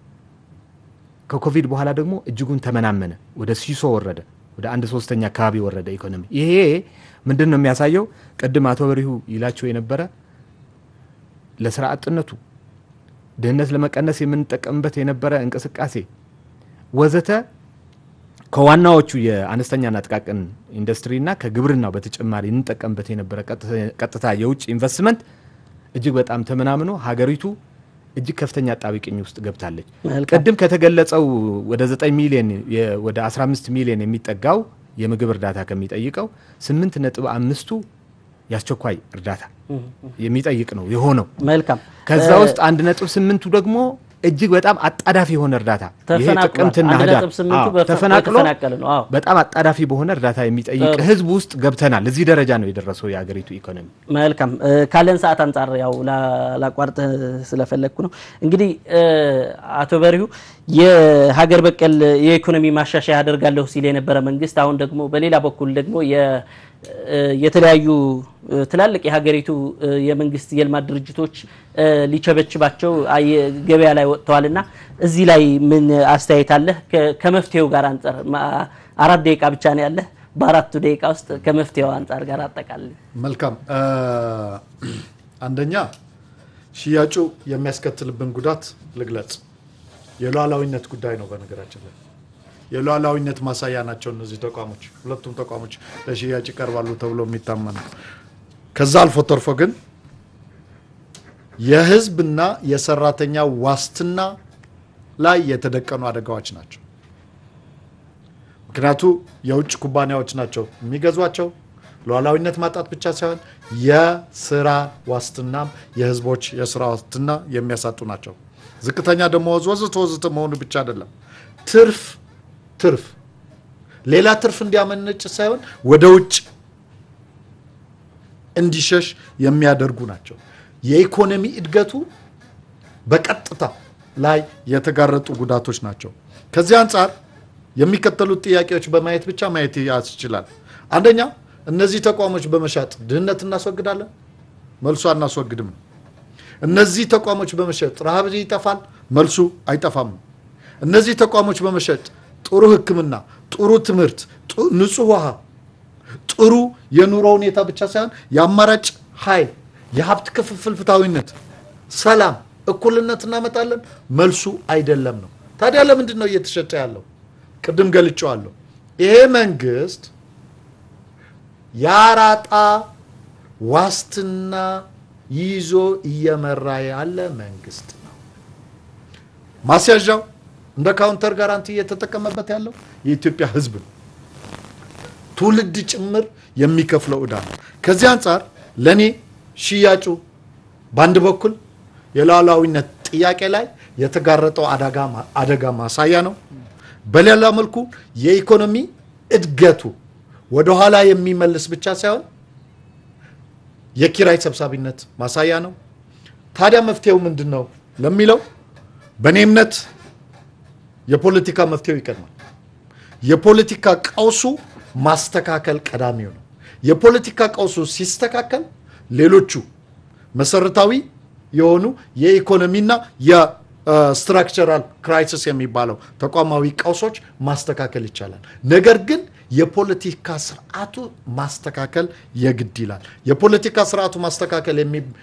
ከኮቪድ በኋላ ደግሞ እጅጉን ተመናመነ ወደ ሲሶ ወረደ ወደ አንድ ሶስተኛ አካባቢ ወረደ ኢኮኖሚ ይሄ ምንድነው የሚያሳየው ቀድም አቶ በሪሁ ይላቸው የነበረ ለስራ አጥነቱ ድህነት ለመቀነስ የምንጠቀምበት የነበረ እንቅስቃሴ ወዘተ ከዋናዎቹ የአነስተኛና ጥቃቅን ኢንዱስትሪና ከግብርናው በተጨማሪ እንጠቀምበት የነበረ ቀጥታ የውጭ ኢንቨስትመንት እጅግ በጣም ተመናምኖ ሀገሪቱ እጅግ ከፍተኛ ጣብቂኝ ውስጥ ገብታለች ቀድም ከተገለጸው ወደ ዘጠኝ ሚሊዮን ወደ አስራ አምስት ሚሊዮን የሚጠጋው የምግብ እርዳታ ከሚጠይቀው ስምንት ነጥብ አምስት ያስቸኳይ እርዳታ የሚጠይቅ ነው የሆነው መልካም ከዛ ውስጥ አንድ ነጥብ ስምንት ደግሞ እጅግ በጣም አጣዳፊ ሆነ እርዳታ ይሄ ጥቅምትና ህዳር ተፈናቅሎ በጣም አጣዳፊ በሆነ እርዳታ የሚጠይቅ ህዝብ ውስጥ ገብተናል እዚህ ደረጃ ነው የደረሰው የሀገሪቱ ኢኮኖሚ መልካም ካለን ሰዓት አንፃር ያው ላቋርጥ ስለፈለኩ ነው እንግዲህ አቶ በሪሁ የሀገር በቀል የኢኮኖሚ ማሻሻያ ያደርጋለሁ ሲል የነበረ መንግስት አሁን ደግሞ በሌላ በኩል ደግሞ የ የተለያዩ ትላልቅ የሀገሪቱ የመንግስት የልማት ድርጅቶች ሊቸበችባቸው ገበያ ላይ ወጥተዋልና እዚህ ላይ ምን አስተያየት አለ ከመፍትሄው ጋር አንፃር አራት ደቂቃ ብቻ ነው ያለ በአራት ደቂቃ ውስጥ ከመፍትሄው አንፃር ጋር አጠቃላይ መልካም አንደኛ ሽያጩ የሚያስከትልብን ጉዳት ልግለጽ የሉዓላዊነት ጉዳይ ነው በነገራችን ላይ የሉዓላዊነት ማሳያ ናቸው እነዚህ ተቋሞች ሁለቱም ተቋሞች ለሽያጭ ይቀርባሉ ተብሎ የሚታመኑ ከዛ አልፎ ተርፎ ግን የህዝብና የሰራተኛ ዋስትና ላይ የተደቀኑ አደጋዎች ናቸው ምክንያቱ የውጭ ኩባንያዎች ናቸው የሚገዟቸው ሉዓላዊነት ማጣት ብቻ ሳይሆን የስራ ዋስትናም የህዝቦች የስራ ዋስትና የሚያሳጡ ናቸው ዝቅተኛ ደሞዝ ወዘተ ወዘተ መሆኑ ብቻ አይደለም ትርፍ ትርፍ ሌላ ትርፍ እንዲያመነጭ ሳይሆን ወደ ውጭ እንዲሸሽ የሚያደርጉ ናቸው የኢኮኖሚ እድገቱ በቀጥታ ላይ የተጋረጡ ጉዳቶች ናቸው ከዚህ አንፃር የሚከተሉት ጥያቄዎች በማየት ብቻ ማየት ያስችላል አንደኛ እነዚህ ተቋሞች በመሻጥ ድህነት እናስወግዳለን መልሱ አናስወግድም እነዚህ ተቋሞች በመሸጥ ረሃብ ይጠፋል መልሱ አይጠፋም እነዚህ ተቋሞች በመሸጥ ጥሩ ህክምና ጥሩ ትምህርት ንጹህ ውሃ ጥሩ የኑሮ ሁኔታ ብቻ ሳይሆን ያማራጭ ኃይል የሀብት ክፍፍል ፍትሃዊነት ሰላም እኩልነት እናመጣለን መልሱ አይደለም ነው ታዲያ ለምንድን ነው እየተሸጠ ያለው ቅድም ገልጬዋለሁ ይሄ መንግስት ያራጣ ዋስትና ይዞ እየመራ ያለ መንግስት ነው ማስያዣው እንደ ካውንተር ጋራንቲ እየተጠቀመበት ያለው የኢትዮጵያ ህዝብ ትውልድ ጭምር የሚከፍለው ዕዳ ነው ከዚህ አንፃር ለኔ ሽያጩ ባንድ በኩል የላላዊነት ጥያቄ ላይ የተጋረጠው አደጋ አደጋ ማሳያ ነው በሌላ መልኩ የኢኮኖሚ እድገቱ ወደ ኋላ የሚመልስ ብቻ ሳይሆን የኪራይ ሰብሳቢነት ማሳያ ነው ታዲያ መፍትሄው ምንድነው ለሚለው በኔ እምነት የፖለቲካ መፍትሄው ይቀድማል የፖለቲካ ቀውሱ ማስተካከል ቀዳሚው ነው የፖለቲካ ቀውሱ ሲስተካከል ሌሎቹ መሰረታዊ የሆኑ የኢኮኖሚና የስትራክቸራል ክራይሲስ የሚባለው ተቋማዊ ቀውሶች ማስተካከል ይቻላል ነገር ግን የፖለቲካ ስርዓቱ ማስተካከል የግድ ይላል የፖለቲካ ስርዓቱ ማስተካከል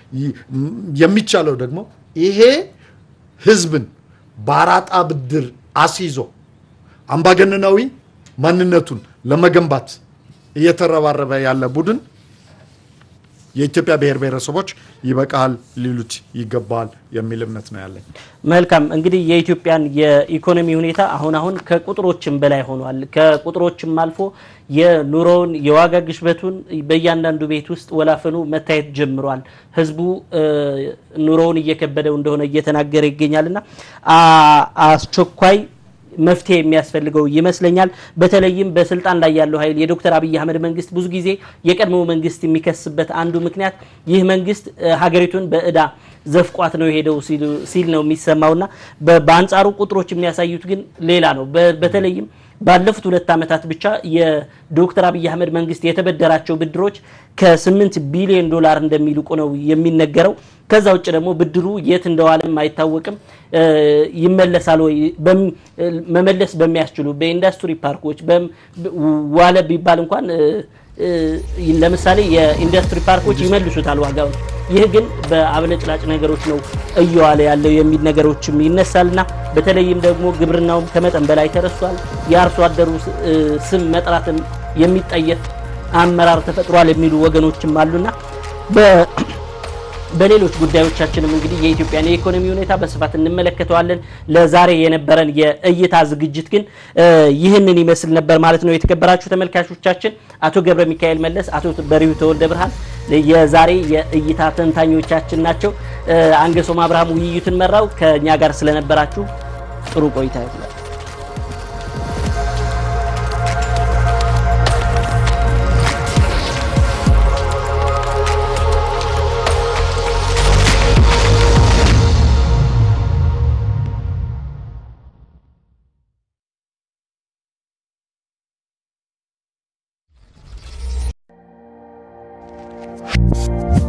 የሚቻለው ደግሞ ይሄ ህዝብን ባራጣ ብድር አስይዞ አምባገነናዊ ማንነቱን ለመገንባት እየተረባረበ ያለ ቡድን የኢትዮጵያ ብሔር ብሔረሰቦች ይበቃል ሊሉት ይገባል የሚል እምነት ነው ያለኝ መልካም እንግዲህ የኢትዮጵያን የኢኮኖሚ ሁኔታ አሁን አሁን ከቁጥሮችም በላይ ሆኗል ከቁጥሮችም አልፎ የኑሮውን የዋጋ ግሽበቱን በእያንዳንዱ ቤት ውስጥ ወላፈኑ መታየት ጀምሯል ህዝቡ ኑሮውን እየከበደው እንደሆነ እየተናገረ ይገኛልና አስቸኳይ መፍትሄ የሚያስፈልገው ይመስለኛል በተለይም በስልጣን ላይ ያለው ኃይል የዶክተር አብይ አህመድ መንግስት ብዙ ጊዜ የቀድሞ መንግስት የሚከስበት አንዱ ምክንያት ይህ መንግስት ሀገሪቱን በእዳ ዘፍቋት ነው ሄደው ሲል ነው የሚሰማውና በአንጻሩ ቁጥሮች የሚያሳዩት ግን ሌላ ነው በተለይም ባለፉት ሁለት አመታት ብቻ የዶክተር አብይ አህመድ መንግስት የተበደራቸው ብድሮች ከ8 ቢሊዮን ዶላር እንደሚልቁ ነው የሚነገረው ከዛው ውጭ ደግሞ ብድሩ የት እንደዋለም አይታወቅም ይመለሳል ወይ መመለስ በሚያስችሉ በኢንዱስትሪ ፓርኮች በዋለ ቢባል እንኳን ለምሳሌ የኢንዱስትሪ ፓርኮች ይመልሱታል ዋጋው ይህ ግን በአብለጭላጭ ነገሮች ነው እየዋለ ያለው የሚል ነገሮችም ይነሳልና በተለይም ደግሞ ግብርናው ከመጠን በላይ ተረሷል ያርሶ አደሩ ስም መጥራትን የሚጠየፍ አመራር ተፈጥሯል የሚሉ ወገኖችም አሉና በሌሎች ጉዳዮቻችንም እንግዲህ የኢትዮጵያን የኢኮኖሚ ሁኔታ በስፋት እንመለከተዋለን ለዛሬ የነበረን የእይታ ዝግጅት ግን ይህንን ይመስል ነበር ማለት ነው የተከበራችሁ ተመልካቾቻችን አቶ ገብረ ሚካኤል መለስ አቶ በሪው ተወልደ ብርሃን የዛሬ የእይታ ተንታኞቻችን ናቸው አንገሶም አብርሃም ውይይቱን መራው ከኛ ጋር ስለነበራችሁ ጥሩ ቆይታ ይሁን you